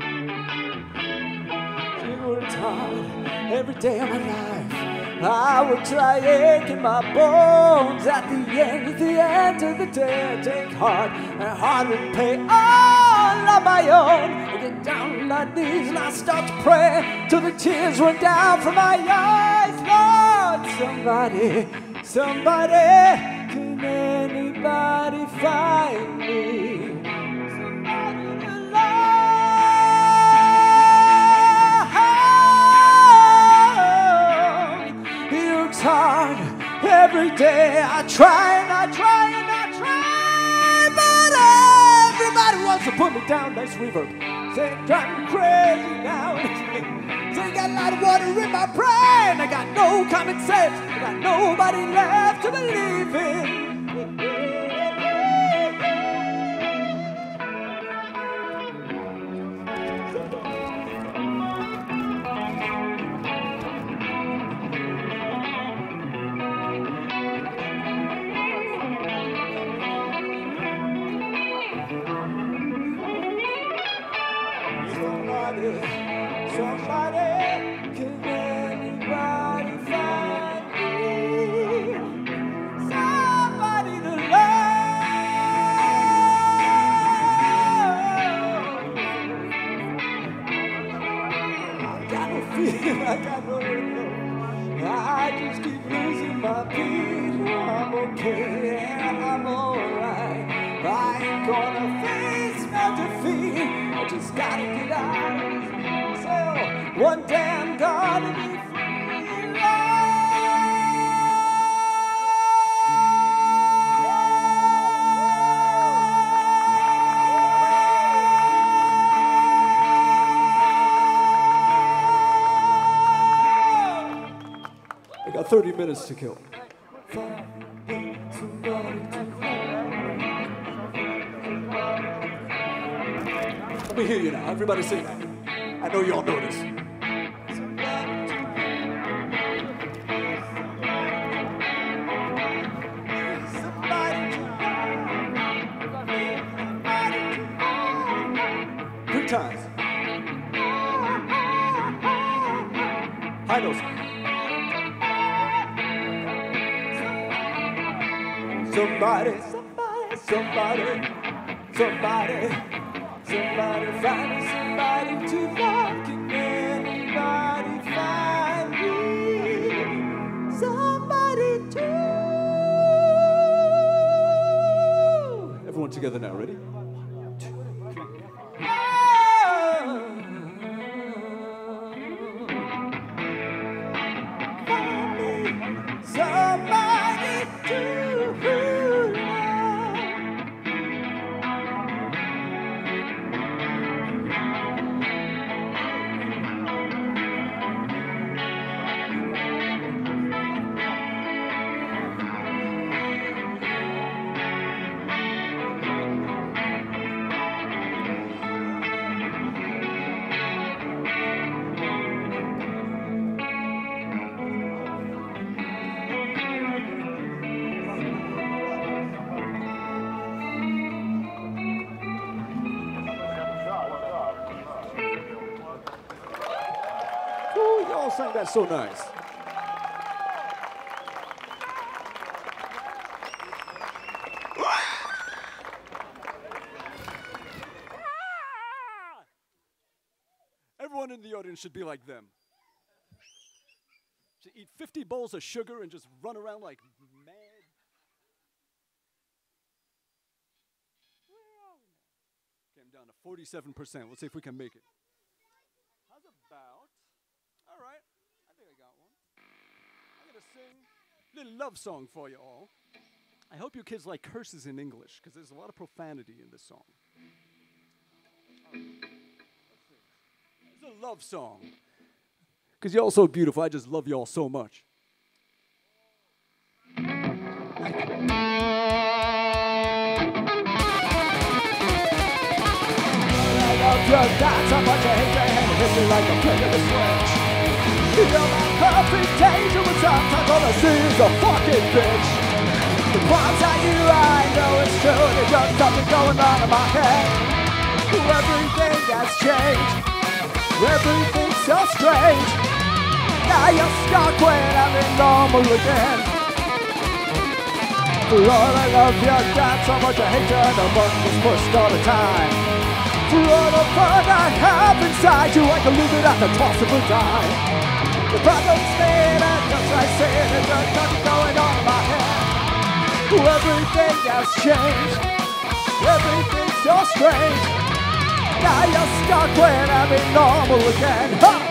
[SPEAKER 14] It's hard every day of my life. I will try aching my bones at the end of the day. I take heart and hard and pay all on my own. I get down on my knees and I start to pray till the tears run down from my eyes. Lord, somebody, can anybody find me? It's hard every day. I try, but everybody wants to put me down. Nice reverb. Say I'm driving crazy now. Say got a lot of water in my brain. I got no common sense. I got nobody left to believe in. Somebody, can anybody find me? Somebody to love. I got no feeling, I got no rhythm. I just keep losing my beat. I'm okay, yeah, I'm alright. I ain't gonna face no defeat. I just gotta get out of this cell. One damn God to be free.
[SPEAKER 13] I got 30 minutes to kill. Let me hear you now. Everybody sing that. I know y'all know this. Three times. High notes. Somebody find me somebody to love. Can anybody find me? Somebody to. Everyone together now, ready?
[SPEAKER 14] Somebody to
[SPEAKER 13] You all sang that so nice. Everyone in the audience should be like them. Should eat 50 bowls of sugar and just run around like mad. Came down to 47%. Let's see if we can make it. How's about? All right. I think I got one. I'm going to sing a little love song for you all. I hope you kids like curses in English, because there's a lot of profanity in this song. It's a love song. Because you're all so beautiful. I just love you all so much. Just dance so much I hate your hand, hit me like a flick of a switch. You're my perfect angel, but sometimes all I see is a fucking bitch. The ones I knew, I know it's true, there's just something going on in my head. Everything has changed, everything's so strange. Now you're stuck when I'm in normal again. Lord, I love your dance so much I hate you, and the button is pushed all the time. For all the fun I have inside you, I can leave it at the toss of a dime. The problem's made, and just like saying, there's just nothing going on in my head. Everything has changed, everything's so strange. Now you're stuck when I'm in normal again. Ha!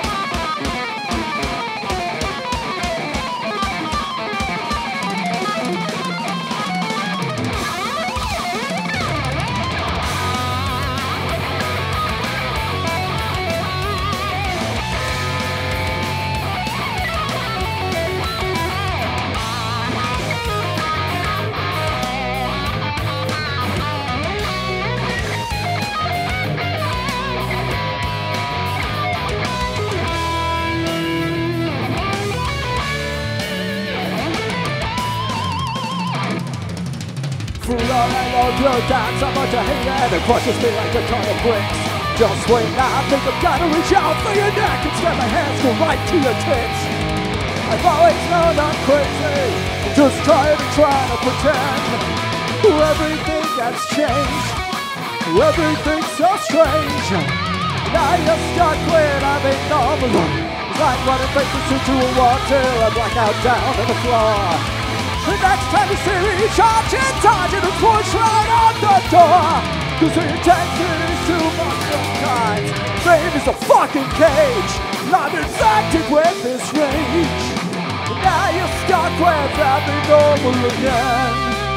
[SPEAKER 13] For all I love your dance, so much I hate it, it crushes me like a ton of bricks. Just when I think I'm gonna reach out for your neck, instead my hands go right to your tits. I've always known I'm crazy, just trying to pretend. Everything has changed, everything's so strange. Now you're stuck when I'm in normal. It's like running faces into a wall till I black out down on the floor. The next time you see me, charge and dodge and push right out the door. Cause the intensity's too much sometimes. Fame is a fucking cage, not infected with this rage. And now you're stuck with having normal again.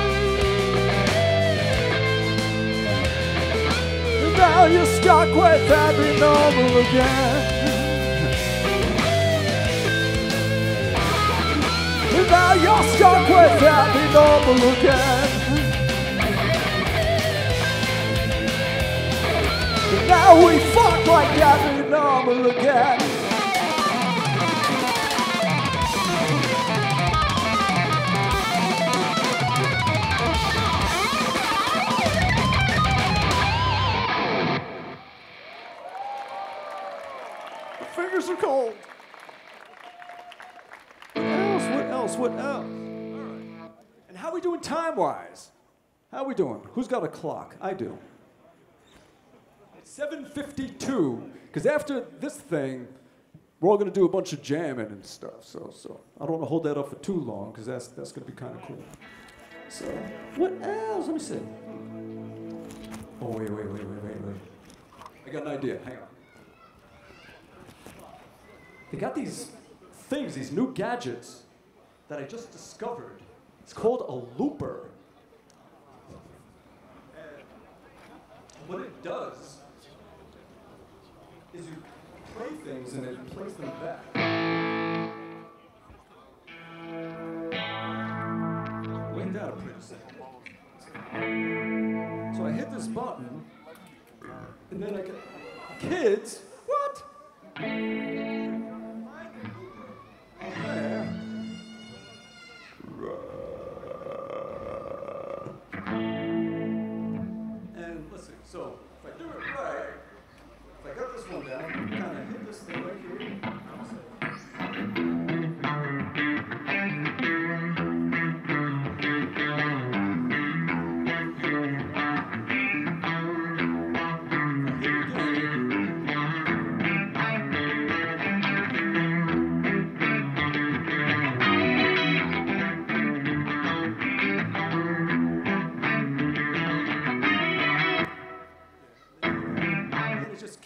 [SPEAKER 13] And now you're stuck with having normal again. And now you're stuck with having normal again. And now we fuck like having normal again. The fingers are cold. What else? All right. And how we doing time-wise? How we doing? Who's got a clock? I do. It's 7:52, because after this thing, we're all gonna do a bunch of jamming and stuff. So I don't want to hold that up for too long, because that's gonna be kind of cool. So what else? Let me see. Oh wait. I got an idea. Hang on. They got these things, these new gadgets that I just discovered. It's called a looper. And what it does is you play things and it plays them back. Went down a pretty second. So I hit this button, and then I get kids. What? There. And let's see, so if I do it right, if I got this one down, kind of hit this thing right here.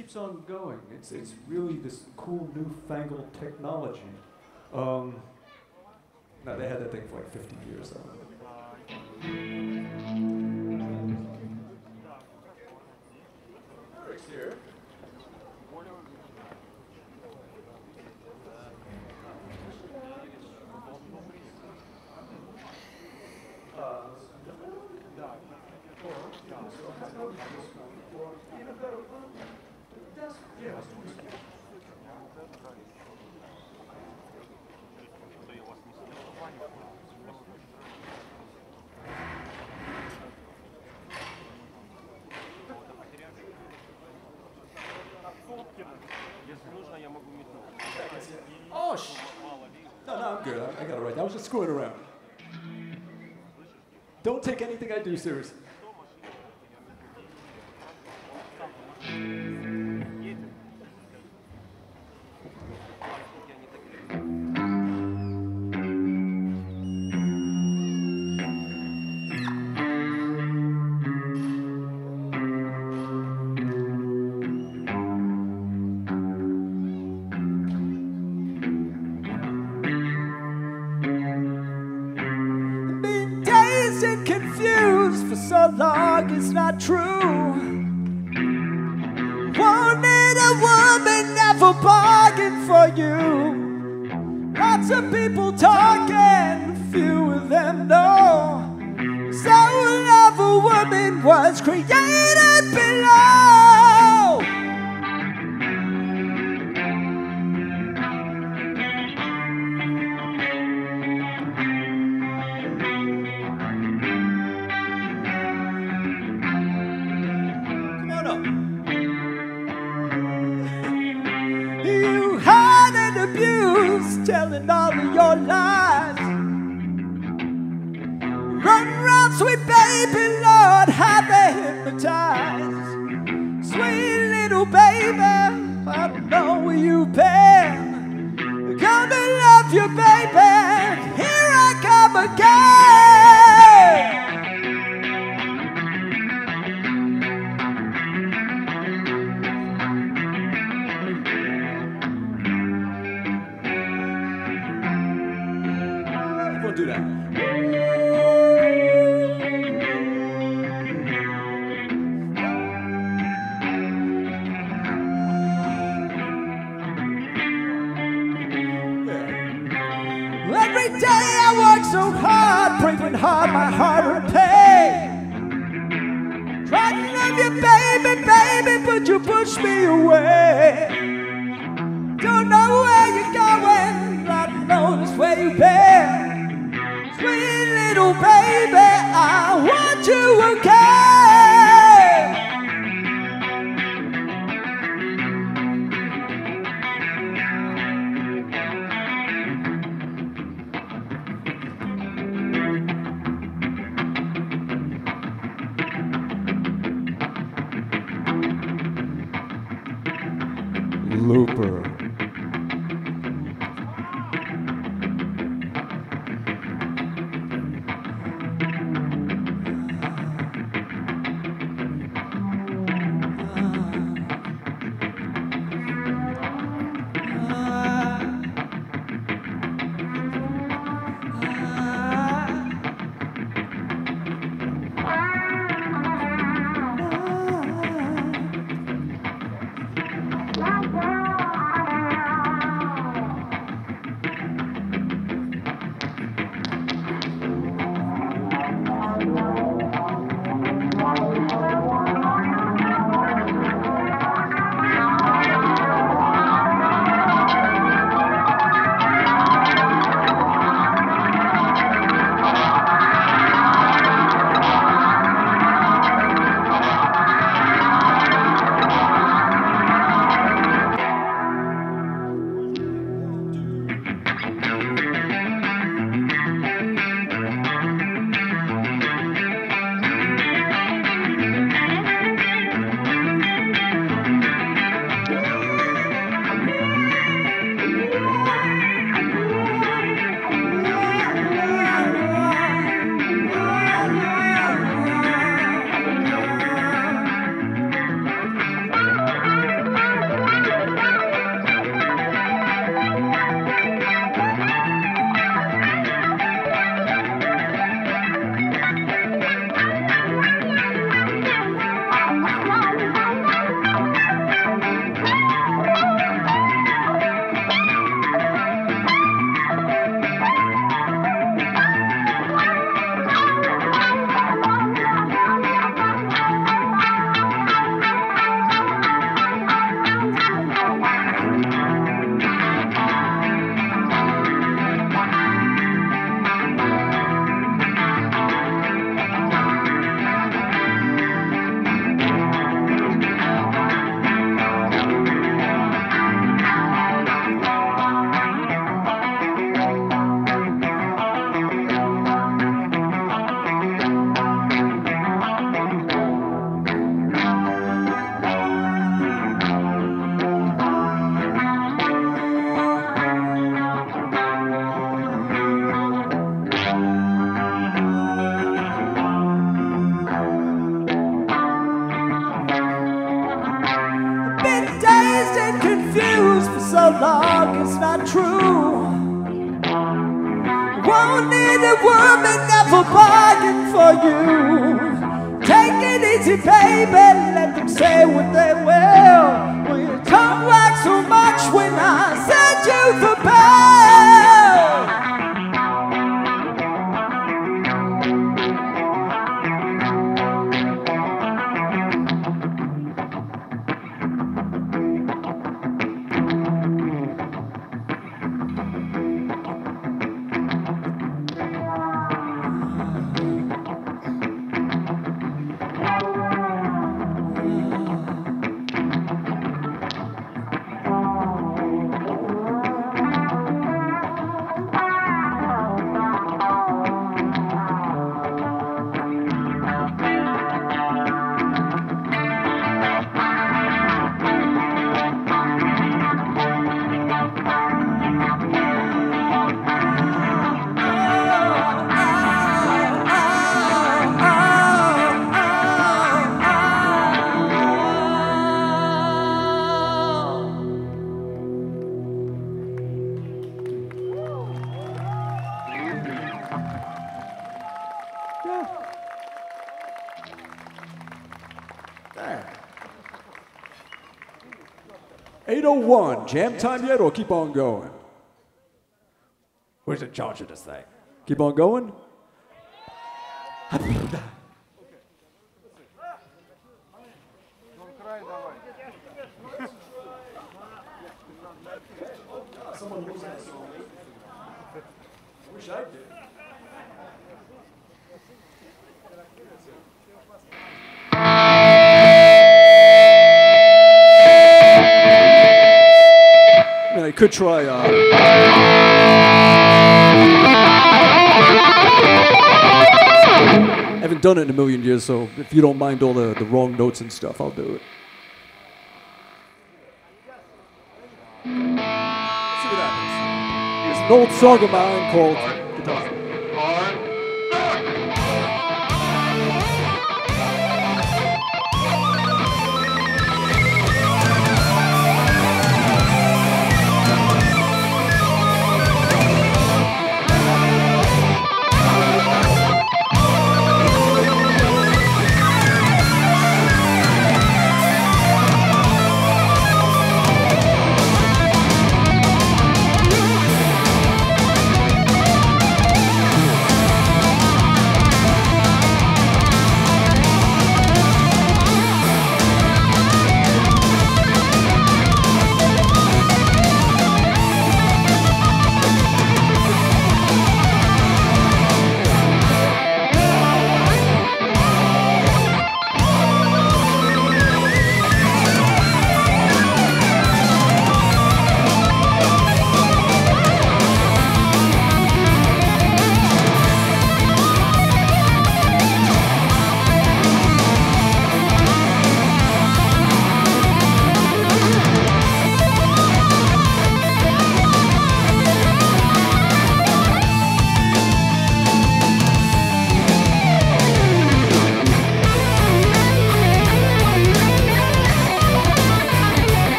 [SPEAKER 13] keeps on going. It's really this cool newfangled technology. Now they had that thing for like 50 years. Eric's here. Oh, no, I'm good. I got it right. I was just screwing around. Don't take anything I do seriously. So long it's not true. Wanted a woman, never bargained for you. Lots of people talking, few of them know. So love a woman was created below. Telling all of your lies. Run round, sweet baby, Lord, how they hypnotize. Sweet little baby, I don't know where you've been. Gonna love you, baby, here I come again. Do that. Every day I work so hard, breaking hard my heart would pay. Try to love you, baby, baby, but you push me away. Don't know where you're going, I know this where you've been. Sweet little baby, I want you again. Looper.
[SPEAKER 14] so long it's not true. Won't need a woman, never bargain for you. Take it easy, baby, let them say what they will. When you come back so much when I send you the bell.
[SPEAKER 13] There. 8:01. Jam time yet or keep on going? Where's the charge of this thing? Keep on going? Wish I did. I could try. I haven't done it in a million years, so if you don't mind all the wrong notes and stuff, I'll do it. Let's see what happens. It's an old song of mine called Guitar.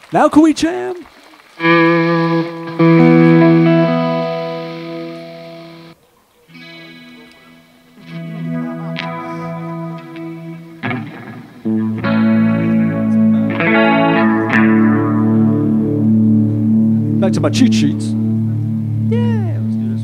[SPEAKER 13] Now can we jam? Back to my cheat sheets. Yeah, let's do this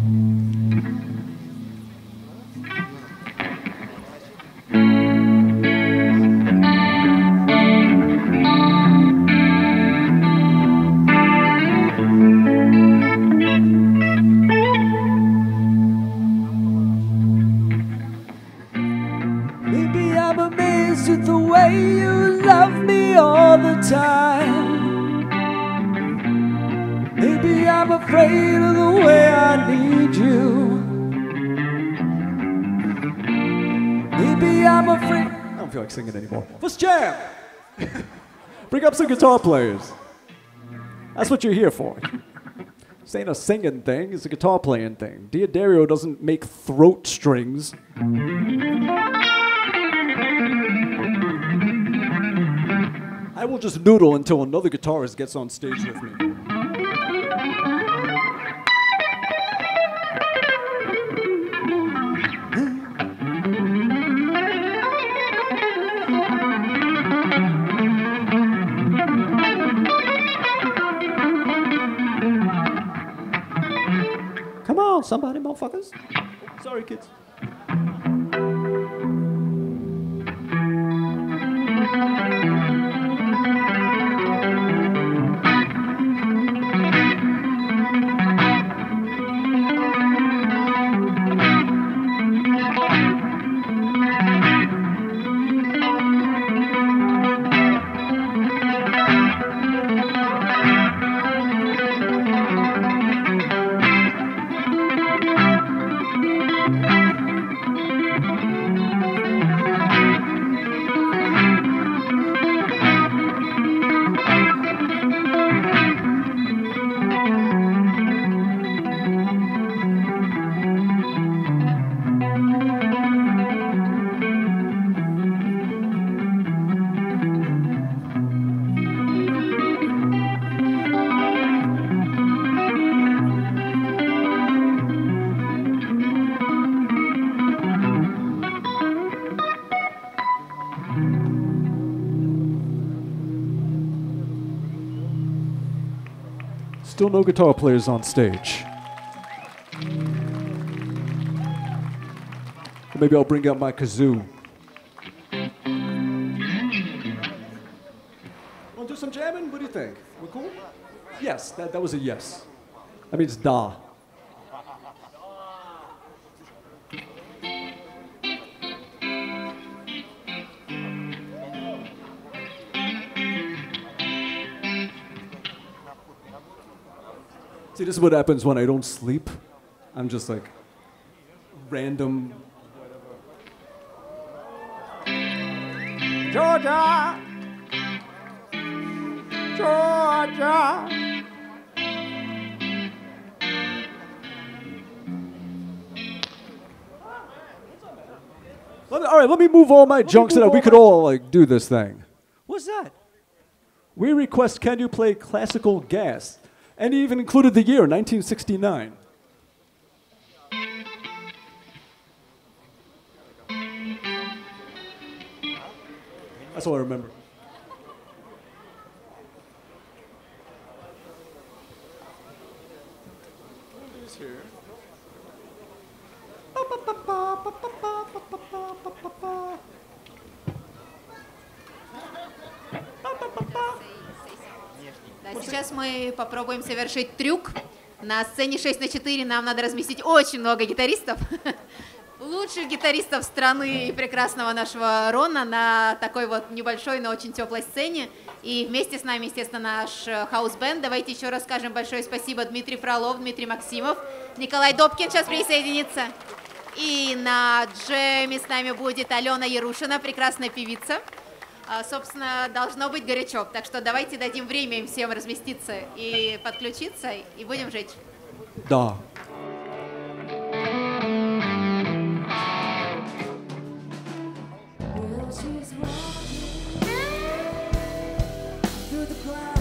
[SPEAKER 14] Maybe I'm amazed at the way you love me all the time. Maybe I'm afraid of the way I need you. Maybe I'm afraid.
[SPEAKER 13] I don't feel like singing anymore. Let's jam! Bring up some guitar players. That's what you're here for. This ain't a singing thing, it's a guitar playing thing. Diodario doesn't make throat strings. I will just noodle until another guitarist gets on stage with me. Come on, somebody, motherfuckers. Sorry, kids. Still no guitar players on stage. Maybe I'll bring out my kazoo. Want to do some jamming? What do you think? We're cool? Yes, that was a yes. That means da. See, this is what happens when I don't sleep. I'm just like random. Georgia! Georgia! All right, let me move all my junk so that we could all like do this thing. What's that? We request, can you play classical gas? And he even included the year, 1969. That's all I remember.
[SPEAKER 1] Да, сейчас мы попробуем совершить трюк. На сцене 6×4 нам надо разместить очень много гитаристов. Лучших гитаристов страны и прекрасного нашего Рона на такой вот небольшой, но очень теплой сцене. И вместе с нами, естественно, наш хаус-бенд. Давайте еще раз скажем большое спасибо Дмитрий Фролов, Дмитрий Максимов. Николай Добкин сейчас присоединится. И на джеме с нами будет Алена Ярушина, прекрасная певица. Собственно, должно быть горячо. Так что давайте дадим время им всем разместиться и подключиться, и будем жить.
[SPEAKER 13] Да.
[SPEAKER 14] Well, she's walking through the crowd.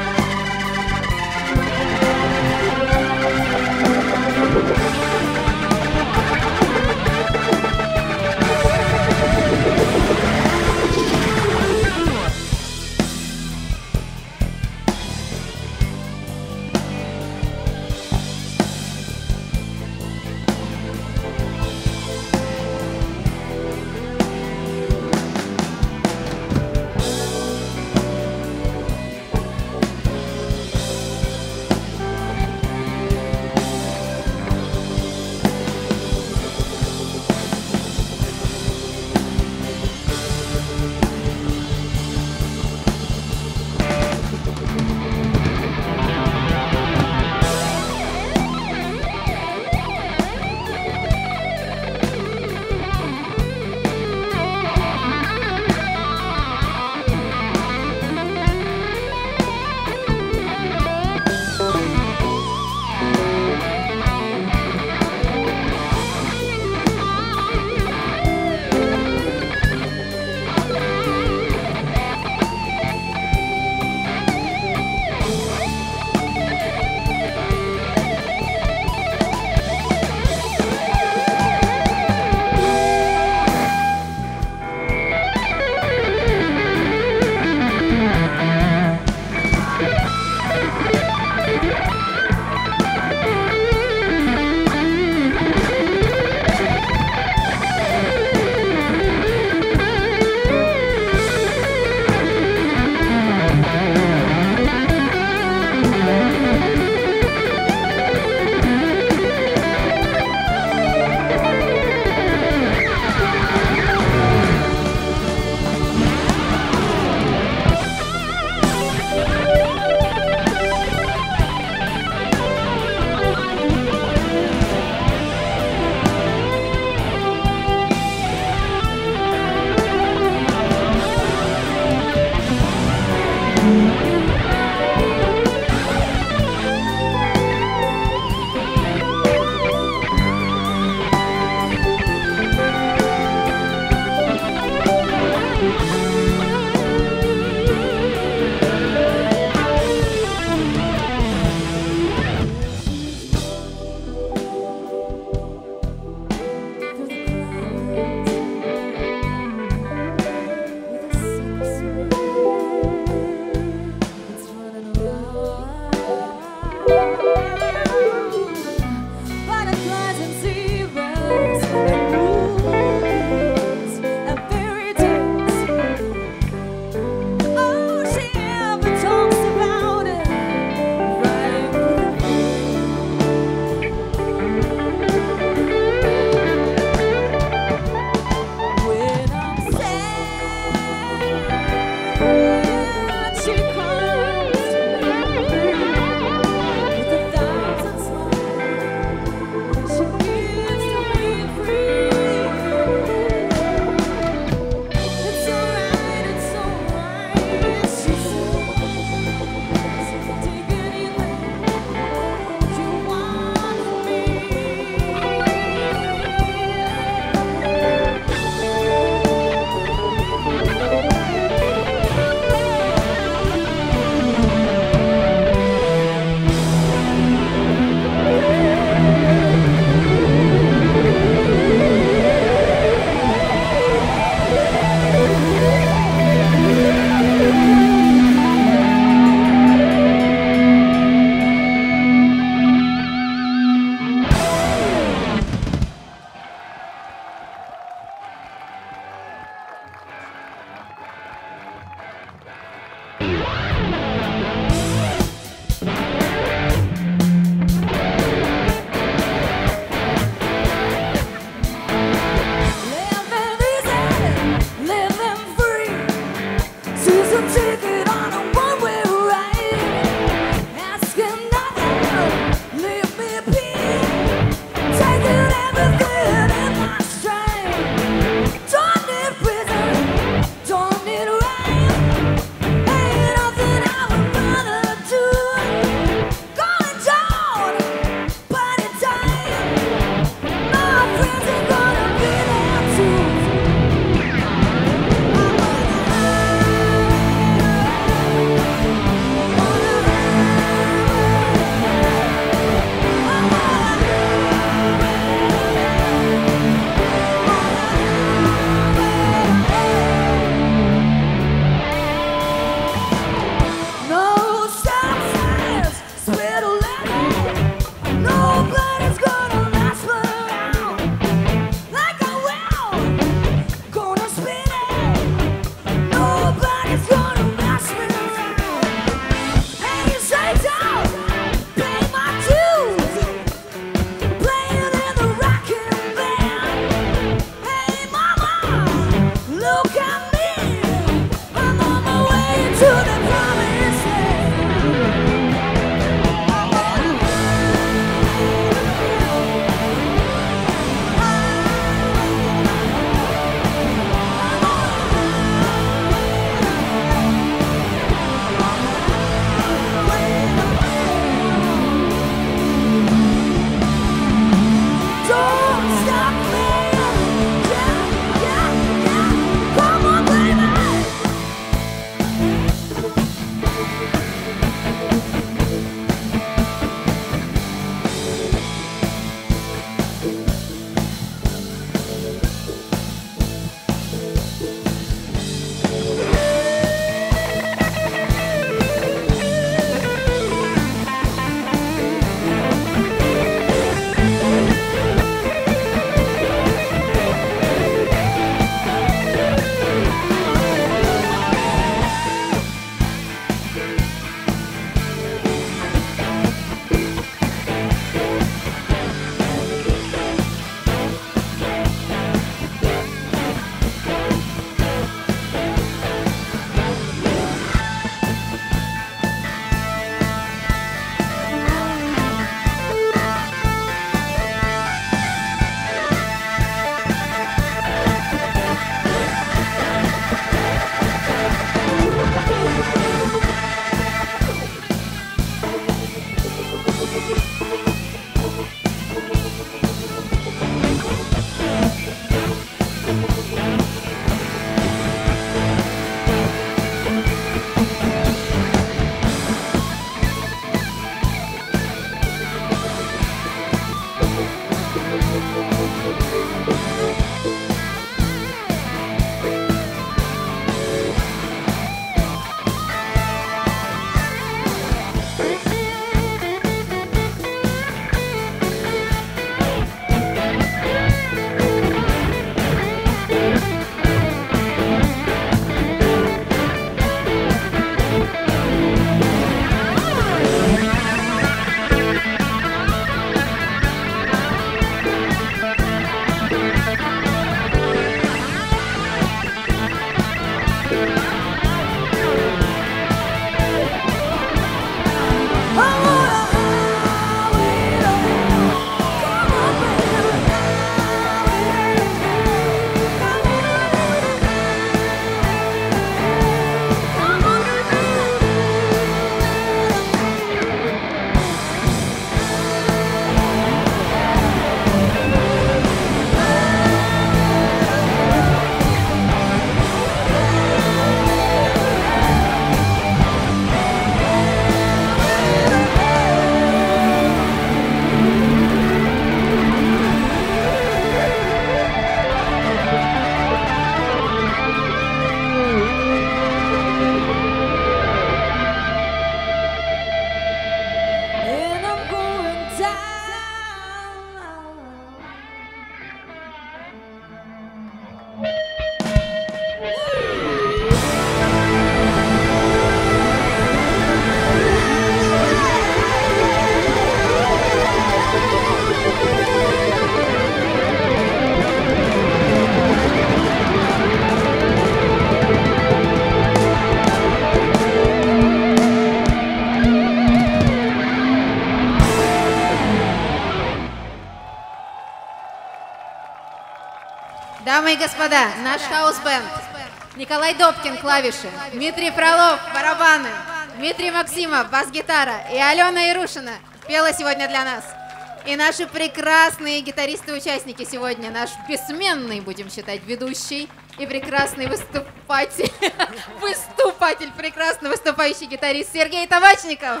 [SPEAKER 1] Дамы и господа, наш хаус-бенд. Николай Добкин, клавиши. Дмитрий Фролов, барабаны. Дмитрий Максимов, бас-гитара. И Алена Ярушина пела сегодня для нас. И наши прекрасные гитаристы-участники сегодня. Наш бессменный, будем считать, ведущий и прекрасный выступатель. Прекрасный выступающий гитарист Сергей Табачников.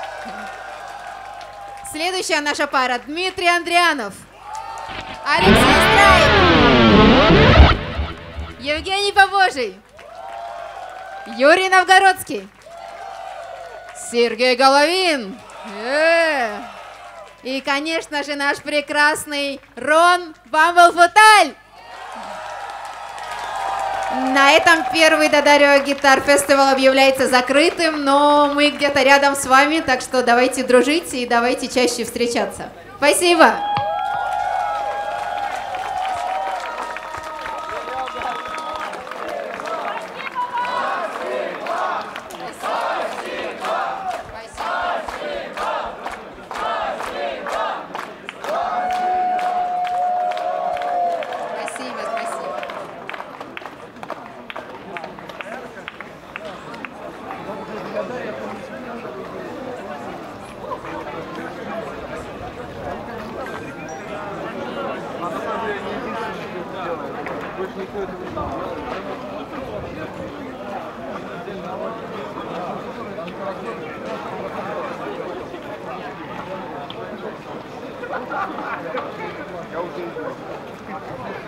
[SPEAKER 1] Следующая наша пара. Дмитрий Андрианов. Алексей Страйк. Евгений Побожий. Юрий Новгородский. Сергей Головин. И, конечно же, наш прекрасный Рон Бамблфуталь. На этом первый Дадарио Гитар Фестивал объявляется закрытым, но мы где-то рядом с вами, так что давайте дружить и давайте чаще встречаться. Спасибо!
[SPEAKER 15] Я уже